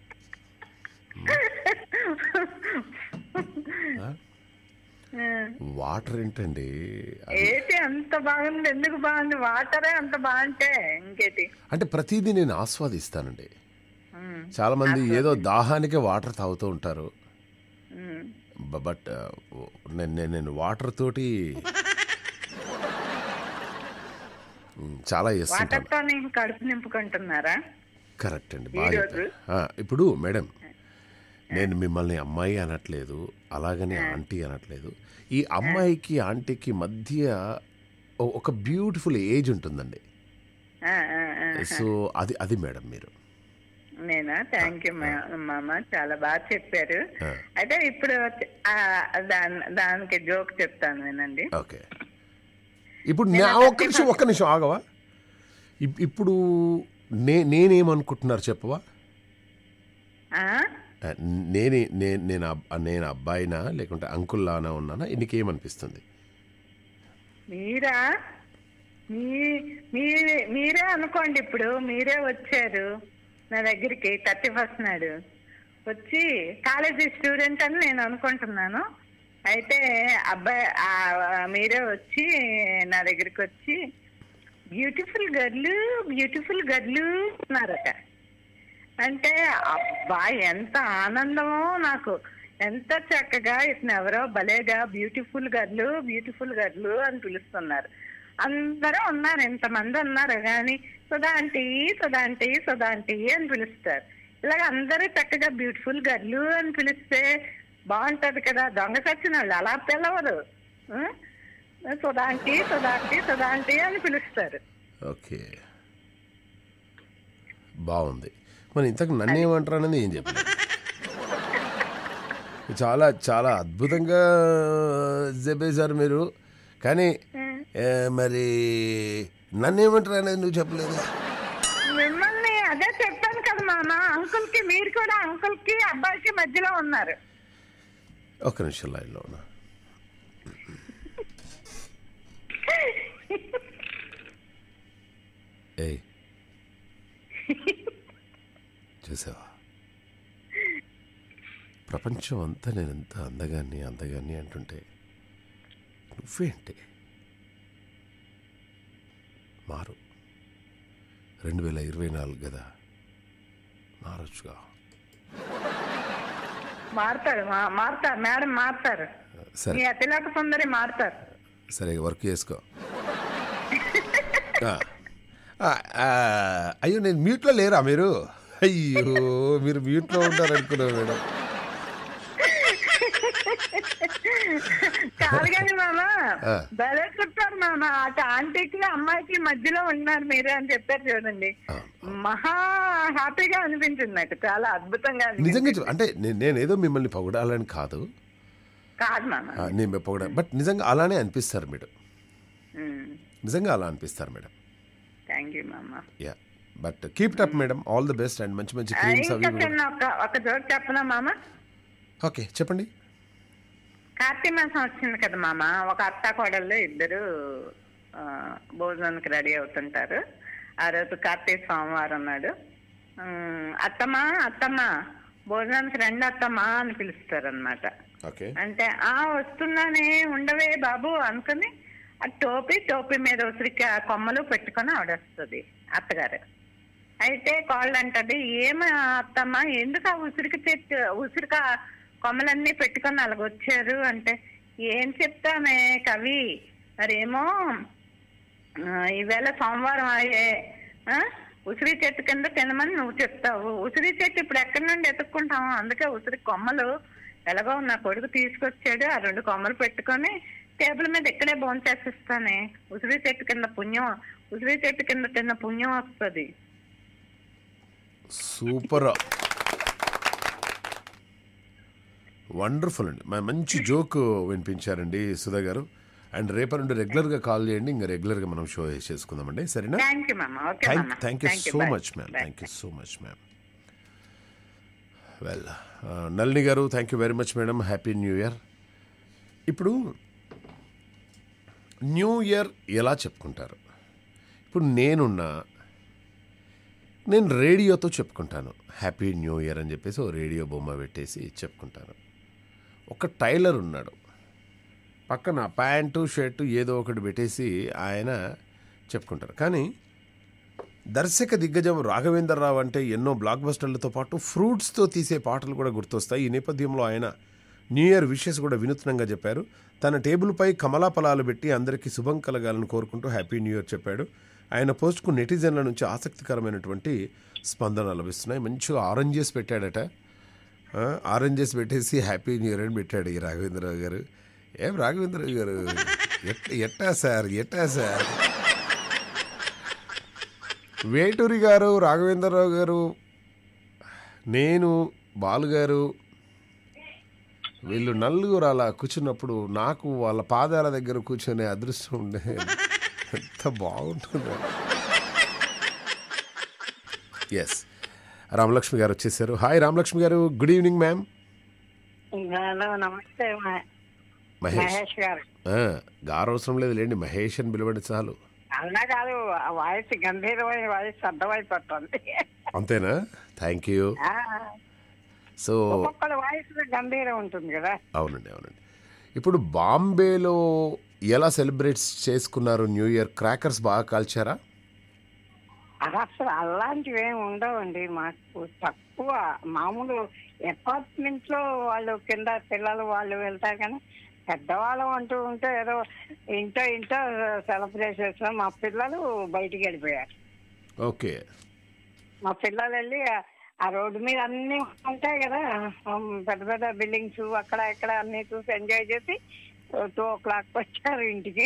వాటర్ ఏంటండి ఏంటి అంత బాగుంది? ఎందుకు బాగుంది? వాటరే అంత బాగుంటే ఇంకేటి? అంటే ప్రతిదీ నేను ఆస్వాదిస్తానండి. చాలా మంది ఏదో దాహానికే వాటర్ తాగుతూ ఉంటారు, బట్ నేను వాటర్ తోటి చాలా చేస్తుంటాను. కడుపు నింపుకుంటున్నారా? కరెక్ట్ అండి, బాగా. ఇప్పుడు మేడం, నేను మిమ్మల్ని అమ్మాయి అనట్లేదు, అలాగనే ఆంటీ అనట్లేదు. ఈ అమ్మాయికి ఆంటీకి మధ్య ఒక బ్యూటిఫుల్ ఏజ్ ఉంటుందండి. సో అది మేడం మీరు. నేనా? థ్యాంక్ యూ మామ, చాలా బాగా చెప్పారు. అయితే ఇప్పుడు దానికి జోక్ చెప్తాను వినండి. ఓకే, ఇప్పుడు ఒక్క నిమిషం ఆగవా? ఇప్పుడు నేనేమనుకుంటున్నారు చెప్పవా? నేను అబ్బాయినా లేకుంటే అంకుల్లానా ఉన్నానా? నీకేమనిపిస్తుంది? మీరే అనుకోండి. ఇప్పుడు మీరే వచ్చారు నా దగ్గరికి 31st నాడు వచ్చి, కాలేజీ స్టూడెంట్ అని నేను అనుకుంటున్నాను. అయితే అబ్బాయి మీరే వచ్చి నా దగ్గరికి వచ్చి బ్యూటిఫుల్ గర్లు అన్నారట. అంటే అబ్బాయి ఎంత ఆనందమో నాకు, ఎంత చక్కగా ఇతను ఎవరో భలేగా బ్యూటిఫుల్ గర్లు అని పిలుస్తున్నారు. అందరూ ఉన్నారు, ఎంతమంది ఉన్నారు కానీ సుధా ఆంటీ అని పిలుస్తారు. ఇలాగ అందరూ చక్కగా బ్యూటిఫుల్ గర్లు అని పిలిస్తే బాగుంటది కదా. దొంగ చచ్చిన వాళ్ళు అలా పిలవరు, సుధా ఆంటీ అని పిలుస్తారు. ఓకే, బాగుంది. మరి ఇంతకు నన్ను ఏమంటారు అనేది ఏం చెప్పారు? చాలా చాలా అద్భుతంగా చెప్పేశారు మీరు, కానీ మరి నన్ను ఏమంటారు అనేది నువ్వు చెప్పలేదు. మిమ్మల్ని అదే చెప్పాను కదా మామ, అంకుల్కి, మీరు కూడా అంకుల్కి అబ్బాయికి మధ్యలో ఉన్నారు. ఒక్క నిమిషం లైన్లో ఉన్నా. ఏయ్ చూసావా, ప్రపంచం అంతా నేను ఎంత అందగాన్ని అంటుంటే నువ్వేంటి? మారు, 2024 కదా, మారొచ్చుగా. మారుతారు మేడం, మారుతారు. సరే, అతిలోక సుందరి మారుతారు. సరే, వర్క్ చేసుకో. అయ్యో, నేను మ్యూట్లో లేరా మీరు? అయ్యో, మీరు మ్యూట్లో ఉంటారు అనుకున్నాను మేడం. కాదు కానీ మామ భలే చెప్పారు మామ. అటు ఆంటీకి అమ్మాయికి మధ్యలో ఉన్నారు మీరు అని చెప్పారు చూడండి. మహా హ్యాపీగా అనిపించింది నాకు, చాలా అద్భుతంగా నిజంగా. అంటే నేను ఏదో మిమ్మల్ని పొగడాలని కాదు మామ, నేను పొగడ, బట్ నిజంగా అలానే అనిపిస్తారు మీరు, నిజంగా అలా అనిపిస్తారు మేడం. థ్యాంక్ యూ మామ. Yeah, but keep it up madam, all the best and మంచి మంచి క్రీమ్స్ అవి. ఒక జోక్ చెప్పనా మామ? ఓకే చెప్పండి. కార్తీక మాసం వచ్చింది కదా మామ, ఒక అత్త కోడళ్ళు ఇద్దరు భోజనానికి రెడీ అవుతుంటారు. ఆ రోజు కార్తీక సోమవారం నాడు అత్తమ్మా భోజనానికి రండి అత్తమ్మా అని పిలుస్తారు అనమాట. అంటే వస్తున్నానే ఉండవే బాబు అనుకుని ఆ టోపీ మీద ఉసిరిక కొమ్మలు పెట్టుకొని ఆవిడొస్తుంది అత్తగారు. అయితే కోళ్ళు అంటది, ఏమి అత్తమ్మా ఎందుకు ఆ ఉసిరిక కొమ్మలన్నీ పెట్టుకొని అలాగొచ్చారు అంటే, ఏం చెప్తామే కవి, మరేమో ఈవేళ సోమవారం అయ్యే ఉసిరి చెట్టు కింద తినమని నువ్వు చెప్తావు, ఉసిరి చెట్టు ఇప్పుడు ఎక్కడి నుండి ఎత్తుక్కుంటాము, అందుకే ఉసిరి కొమ్మలు ఎలాగో నా కొడుకు తీసుకొచ్చాడు, ఆ 2 కొమ్మలు పెట్టుకొని టేబుల్ మీద ఇక్కడే భోంచేసిస్తానే, ఉసిరి చెట్టు కింద తిన్న పుణ్యం వస్తుంది. సూపర్, వండర్ఫుల్ అండి, మంచి జోక్ వినిపించారండి సుధా గారు. అండ్ రేపటి నుండి రెగ్యులర్గా కాల్ చేయండి, ఇంకా రెగ్యులర్గా మనం షో చేసుకుందామండి, సరేనా? Thank you so much ma'am, thank you so much ma'am. Well, Nalini garu thank you very much madam, happy new year. ఇప్పుడు న్యూ ఇయర్ ఎలా చెప్పుకుంటారు? ఇప్పుడు నేను రేడియోతో చెప్పుకుంటాను హ్యాపీ న్యూ ఇయర్ అని చెప్పేసి, ఓ రేడియో బొమ్మ పెట్టేసి చెప్పుకుంటాను. ఒక టైలర్ ఉన్నాడు, పక్కన ప్యాంటు షర్టు ఏదో ఒకటి పెట్టేసి ఆయన చెప్పుకుంటారు. కానీ దర్శక దిగ్గజం రాఘవేంద్రరావు అంటే ఎన్నో బ్లాక్ బస్టర్లతో పాటు ఫ్రూట్స్తో తీసే పాటలు కూడా గుర్తొస్తాయి. ఈ నేపథ్యంలో ఆయన న్యూ ఇయర్ విషెస్ కూడా వినూత్నంగా చెప్పారు. తన టేబుల్పై కమలా ఫలాలు పెట్టి అందరికీ శుభం కలగాలని కోరుకుంటూ హ్యాపీ న్యూ ఇయర్ చెప్పాడు. ఆయన పోస్ట్కు నెటిజన్ల నుంచి ఆసక్తికరమైనటువంటి స్పందన లభిస్తున్నాయి. మంచిగా ఆరెంజెస్ పెట్టాడట, ఆరెంజెస్ పెట్టేసి హ్యాపీ న్యూ ఇయర్ అని పెట్టాడు ఈ రాఘవేంద్రరావు గారు. ఏం రాఘవేంద్రరావు గారు, ఎట్టా సార్ వేటూరి గారు, రాఘవేంద్రరావు గారు, నేను, బాలుగారు, వీళ్ళు నలుగురు అలా కూర్చున్నప్పుడు నాకు వాళ్ళ పాదాల దగ్గర కూర్చొనే అదృష్టం ఉండే, ఎంత బాగుంటుంది. ఎస్, రామలక్ష్మి గారు వచ్చేసారు. హాయ్ రామలక్ష్మి గారు, గుడ్ ఈవినింగ్ మ్యామ్. నమస్తే మహేష్ గారు అవసరం లేదు లేండి, మహేష్ అని పిలవండి చాలు. అలా కాదు, వాయిస్ గంభీరమైన వాయిస్ అర్థమైపోతుంది. అంతేనా? Thank you. సో వాయిస్ గంభీరం ఉంటుంది కదా. అవునండి. ఇప్పుడు బాంబేలో ఎలా సెలబ్రేట్ చేసుకున్నారు న్యూ ఇయర్? క్రాకర్స్ బాగా కాల్చారా? అసలు అలాంటివి ఏమి ఉండవండి మాకు, తక్కువ. మామూలు అపార్ట్మెంట్ లో వాళ్ళు కింద పిల్లలు వాళ్ళు వెళ్తారు, కానీ పెద్దవాళ్ళం అంటూ ఉంటే ఏదో ఇంట్లో సెలబ్రేట్ చేస్తాం. మా పిల్లలు బయటికి వెళ్ళిపోయారు. ఓకే. మా పిల్లలు వెళ్ళి ఆ రోడ్డు మీద అన్ని ఉంటాయి కదా, పెద్ద పెద్ద బిల్డింగ్స్, అక్కడ ఇక్కడ అన్ని చూసి ఎంజాయ్ చేసి 2 o'clock వచ్చారు ఇంటికి.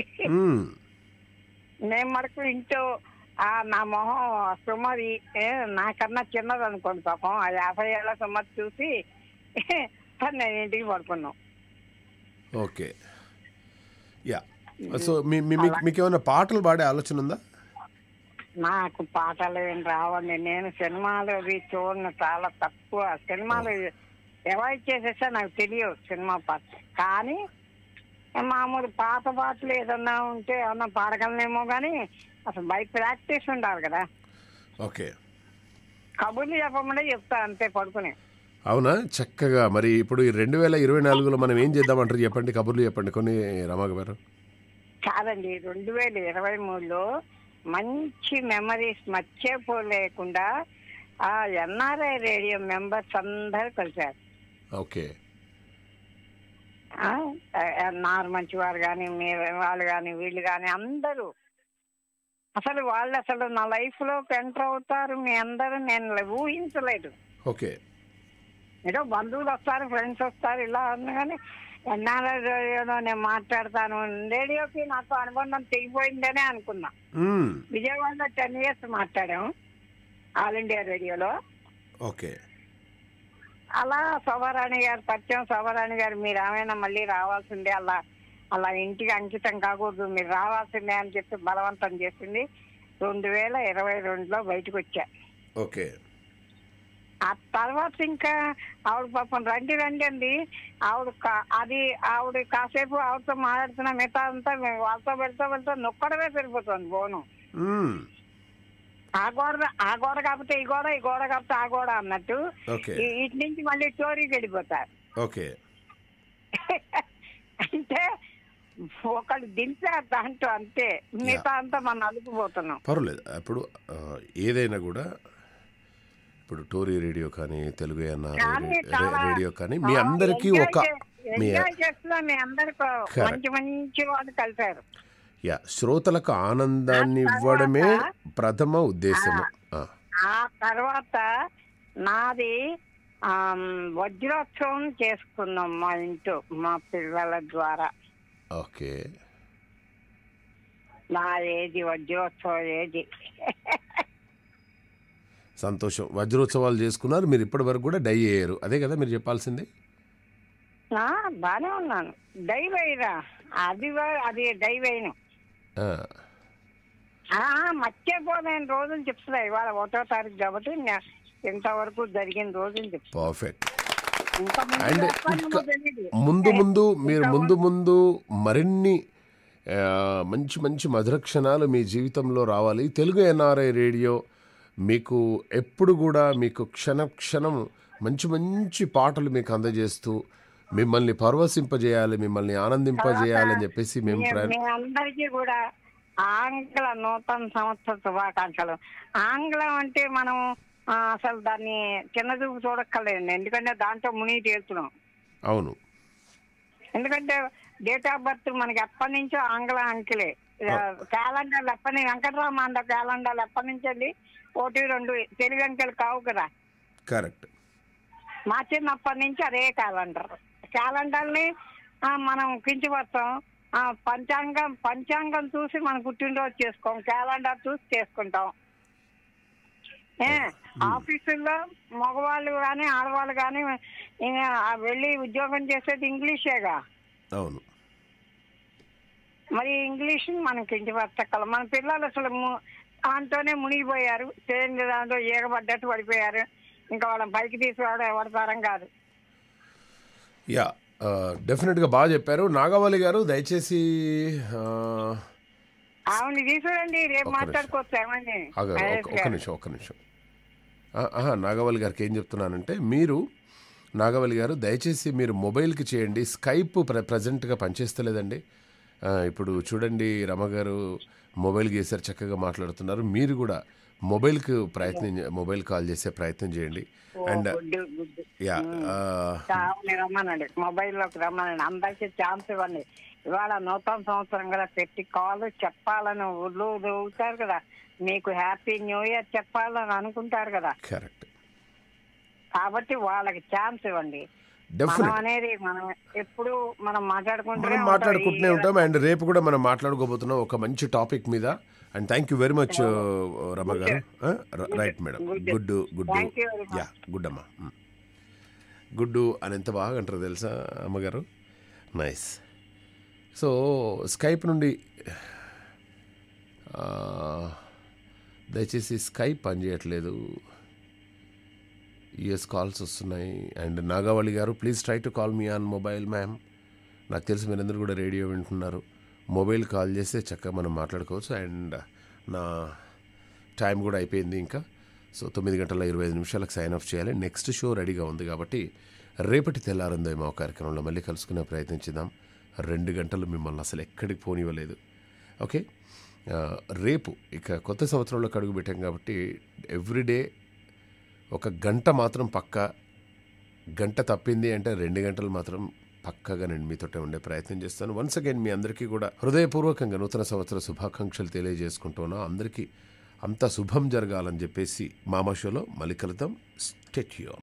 నేను మటుకు ఇంట్లో నా మొహం సుమది నాకన్నా చిన్నది అనుకోండి పాపం, ఆ 50 ఏళ్ళ సుమతి చూసి నేను ఇంటికి పడుకున్నాం. ఓకే. యా, సో మీకు ఏమైనా పాటలు పాడే ఆలోచన ఉందా? నాకు పాటలు ఏం రావండి, నేను సినిమాలు అవి చూడను, చాలా తక్కువ. సినిమాలు అవాయిడ్ చేసేసా, నాకు తెలియదు సినిమా పాట. కానీ మామూలు పాత పాటలు ఏదన్నా ఉంటే ఏమన్నా పాడగలనేమో, కానీ అసలు బై ప్రాక్టీస్ ఉండాలి కదా. ఓకే. కబుర్లు చెప్పమంటే చెప్తా అంతే పడుకునే. అవునా? చక్కగా. మరి ఇప్పుడు 2024లో మనం ఏం చేద్దామంటారు చెప్పండి, కబుర్లు చెప్పండి కొన్ని రమా గారు. కాదండి, 2023లో మంచి మెమరీస్ మర్చిపోలేకుండా ఆ ఎన్ఆర్ఐ రేడియో మెంబర్స్ అందరు కలిశారు. ఓకే. మంచి వారు కానీ వాళ్ళు కానీ వీళ్ళు కానీ అందరూ వాళ్ళు అసలు నా లైఫ్ లో ఎంటర్ అవుతారు మీ అందరూ నేను ఊహించలేదు. ఓకే. ఏదో బంధువులు వస్తారు, ఫ్రెండ్స్ వస్తారు ఇలా అన్న, కానీ ఎన్నాళ్ళ రేడియోలో నేను మాట్లాడతాను. రేడియోకి నాకు అనుబంధం తెగిపోయిందనే అనుకున్నా. విజయవాడలో 10 years మాట్లాడాము ఆల్ ఇండియా రేడియోలో. ఓకే. అలా శోభారాణి గారు పరిచయం. శోభారాణి గారు మీరు ఏమైనా మళ్ళీ రావాల్సిందే, అలా ఇంటికి అంకితం కాకూడదు, మీరు రావాల్సిందే అని చెప్పి బలవంతం చేసింది. 2022లో బయటకు వచ్చా. ఓకే. ఆ తర్వాత ఇంకా ఆవిడ పాపం రండి అంది. ఆవిడ కాసేపు ఆవిడతో మాట్లాడుతున్నా, మిగతా అంతా వాళ్ళతో వెళ్తా నొక్కడమే సరిపోతుంది ఫోను. ఆ గోడ కాకపోతే ఈ గోడ, ఈ గోడ కాకపోతే ఆ గోడ అన్నట్టు ఇటు నుంచి మళ్ళీ స్టోరీకి వెళ్ళిపోతారు. ఓకే. అంటే ఒకళ్ళు దించారు దాంట్లో, అంతే. మిగతా అంతా మనం అలుపుపోతున్నాం. పర్వాలేదు. ఇప్పుడు ఏదైనా కూడా ఇప్పుడు టోరీ రేడియో కానీ, తెలుగు రేడియో కానీ మీ అందరికీ ఒక మంచి వాళ్ళు కలిశారు. శ్రోతలకు ఆనందాన్ని ఇవ్వడమే ప్రథమ ఉద్దేశం. ఆ తర్వాత నాది వజ్రోత్సవం చేసుకున్నాం మా ఇంట్లో మా పిల్లల ద్వారా. ఓకే. నా ఏది వజ్రోత్సవం ఏది. సంతోషం. వజ్రోత్సవాలు చేసుకున్నారు మీరు. ఇప్పటి వరకు కూడా డై అయ్యారు, అదే కదా మీరు చెప్పాల్సింది. బానే ఉన్నాను. డైవైరా అది డైవైను. మర్చిపోలేని రోజులు చెప్తున్నా. ఇవాళ 1వ తారీఖు కాబట్టి ఇంతవరకు జరిగిన రోజులు చెప్తా. పర్ఫెక్ట్. అండ్ ముందు మరిన్ని మంచి మంచి మధుర క్షణాలు మీ జీవితంలో రావాలి. తెలుగు ఎన్ఆర్ఐ రేడియో మీకు ఎప్పుడు కూడా మీకు క్షణం మంచి మంచి పాటలు మీకు అందజేస్తూ మిమ్మల్ని పరవశింపజేయాలి, మిమ్మల్ని ఆనందింపజేయాలని చెప్పేసి మేము అందరికీ కూడా ఆంగ్ల నూతన సంవత్సర శుభాకాంక్షలు. ఆంగ్లం అంటే మనం అసలు దాన్ని చిన్న చూపు చూడక్కర్లేదు, ఎందుకంటే దాంట్లో మునిగి తేలుతున్నాం. అవును. ఎందుకంటే డేట్ ఆఫ్ బర్త్ మనకి ఎప్పటి నుంచో ఆంగ్ల అంకెలే. క్యాలెండర్లు ఎప్పటి నుంచి వెంకటరామాండ క్యాలెండర్లు ఎప్పటి నుంచి అండి 1, 2 తెలుగు అంకెలు కావు కదా. కరెక్ట్. మా చిన్నప్పటి నుంచి అదే క్యాలెండర్ని మనం కించపడతాం. పంచాంగం చూసి మనం పుట్టినరోజు చేసుకోం, క్యాలెండర్ చూసి చేసుకుంటాం. ఆఫీసుల్లో మగవాళ్ళు కానీ ఆడవాళ్ళు కానీ వెళ్ళి ఉద్యోగం చేసేది ఇంగ్లీషేగా. అవును. మరి ఇంగ్లీష్ మనం కించపరచగలం. మన పిల్లలు అసలు దాంతోనే మునిగిపోయారు, చేయండి దాంట్లో ఈగబడ్డట్టు పడిపోయారు. ఇంకా వాళ్ళని పైకి తీసుకురావడం ఎవరి తరం కాదు. డెఫినెట్గా బాగా చెప్పారు నాగవల్లి గారు. దయచేసి ఆవిడ తీసుకురండి, రేపు మాట్లాడుకోవచ్చు. ఏమని ఒక్క నిమిషం. నాగవల్లి గారికి ఏం చెప్తున్నానంటే, మీరు నాగవల్లి గారు దయచేసి మీరు మొబైల్కి చేయండి. స్కైప్ ప్రజెంట్గా పనిచేస్తలేదండి. ఇప్పుడు చూడండి, రమగారు మొబైల్కి చేశారు, చక్కగా మాట్లాడుతున్నారు. మీరు కూడా మొబైల్ కాల్ చేసే ప్రయత్నం చేయండి. అండ్ రమ్మనండి, మొబైల్లోకి రమ్మనండి, అందరికీ ఛాన్స్ ఇవ్వండి. ఇవాళ నూతన సంవత్సరం కదా, పెట్టి కాల్ చెప్పాలని ఊళ్ళో ఊగుతారు కదా, మీకు హ్యాపీ న్యూ ఇయర్ చెప్పాలని అనుకుంటారు కదా. కరెక్ట్. కాబట్టి వాళ్ళకి ఛాన్స్ ఇవ్వండి. అనేది మనం ఎప్పుడు మనం మాట్లాడుకుంటూనే ఉంటాం. అండ్ రేపు కూడా మనం మాట్లాడుకోబోతున్నాం ఒక మంచి టాపిక్ మీద. And thank you very much Rama garu. Right madam. గుడ్డు గుడ్ అమ్మా. గుడ్డు అని ఎంత బాగా అంటారు తెలుసా అమ్మగారు. నైస్. సో స్కైప్ నుండి దయచేసి స్కైప్ పనిచేయట్లేదు, యూఎస్ కాల్స్ వస్తున్నాయి. And Nagavalli garu please try to call me on mobile ma'am. నాకు తెలిసి మీరందరూ కూడా రేడియో వింటున్నారు. మొబైల్ కాల్ చేస్తే చక్కగా మనం మాట్లాడుకోవచ్చు. అండ్ నా టైం కూడా అయిపోయింది ఇంకా. సో 9:25 సైన్ ఆఫ్ చేయాలి. నెక్స్ట్ షో రెడీగా ఉంది కాబట్టి రేపటి తెల్లారిందేమో కార్యక్రమంలో మళ్ళీ కలుసుకునే ప్రయత్నించుదాం. 2 గంటలు మిమ్మల్ని అసలు ఎక్కడికి పోనివ్వలేదు. ఓకే. రేపు ఇక కొత్త సంవత్సరంలో అడుగు పెట్టాం కాబట్టి ఎవ్రీడే 1 గంట మాత్రం పక్కా. గంట తప్పింది అంటే 2 గంటలు మాత్రం పక్కగా నేను మీతోటే ఉండే ప్రయత్నం చేస్తాను. వన్స్ అగైన్ మీ అందరికీ కూడా హృదయపూర్వకంగా నూతన సంవత్సర శుభాకాంక్షలు తెలియజేసుకుంటున్నా. అందరికీ అంత శుభం జరగాలని చెప్పేసి మామా షోలో మళ్ళీ కలుద్దాం. Stay tune.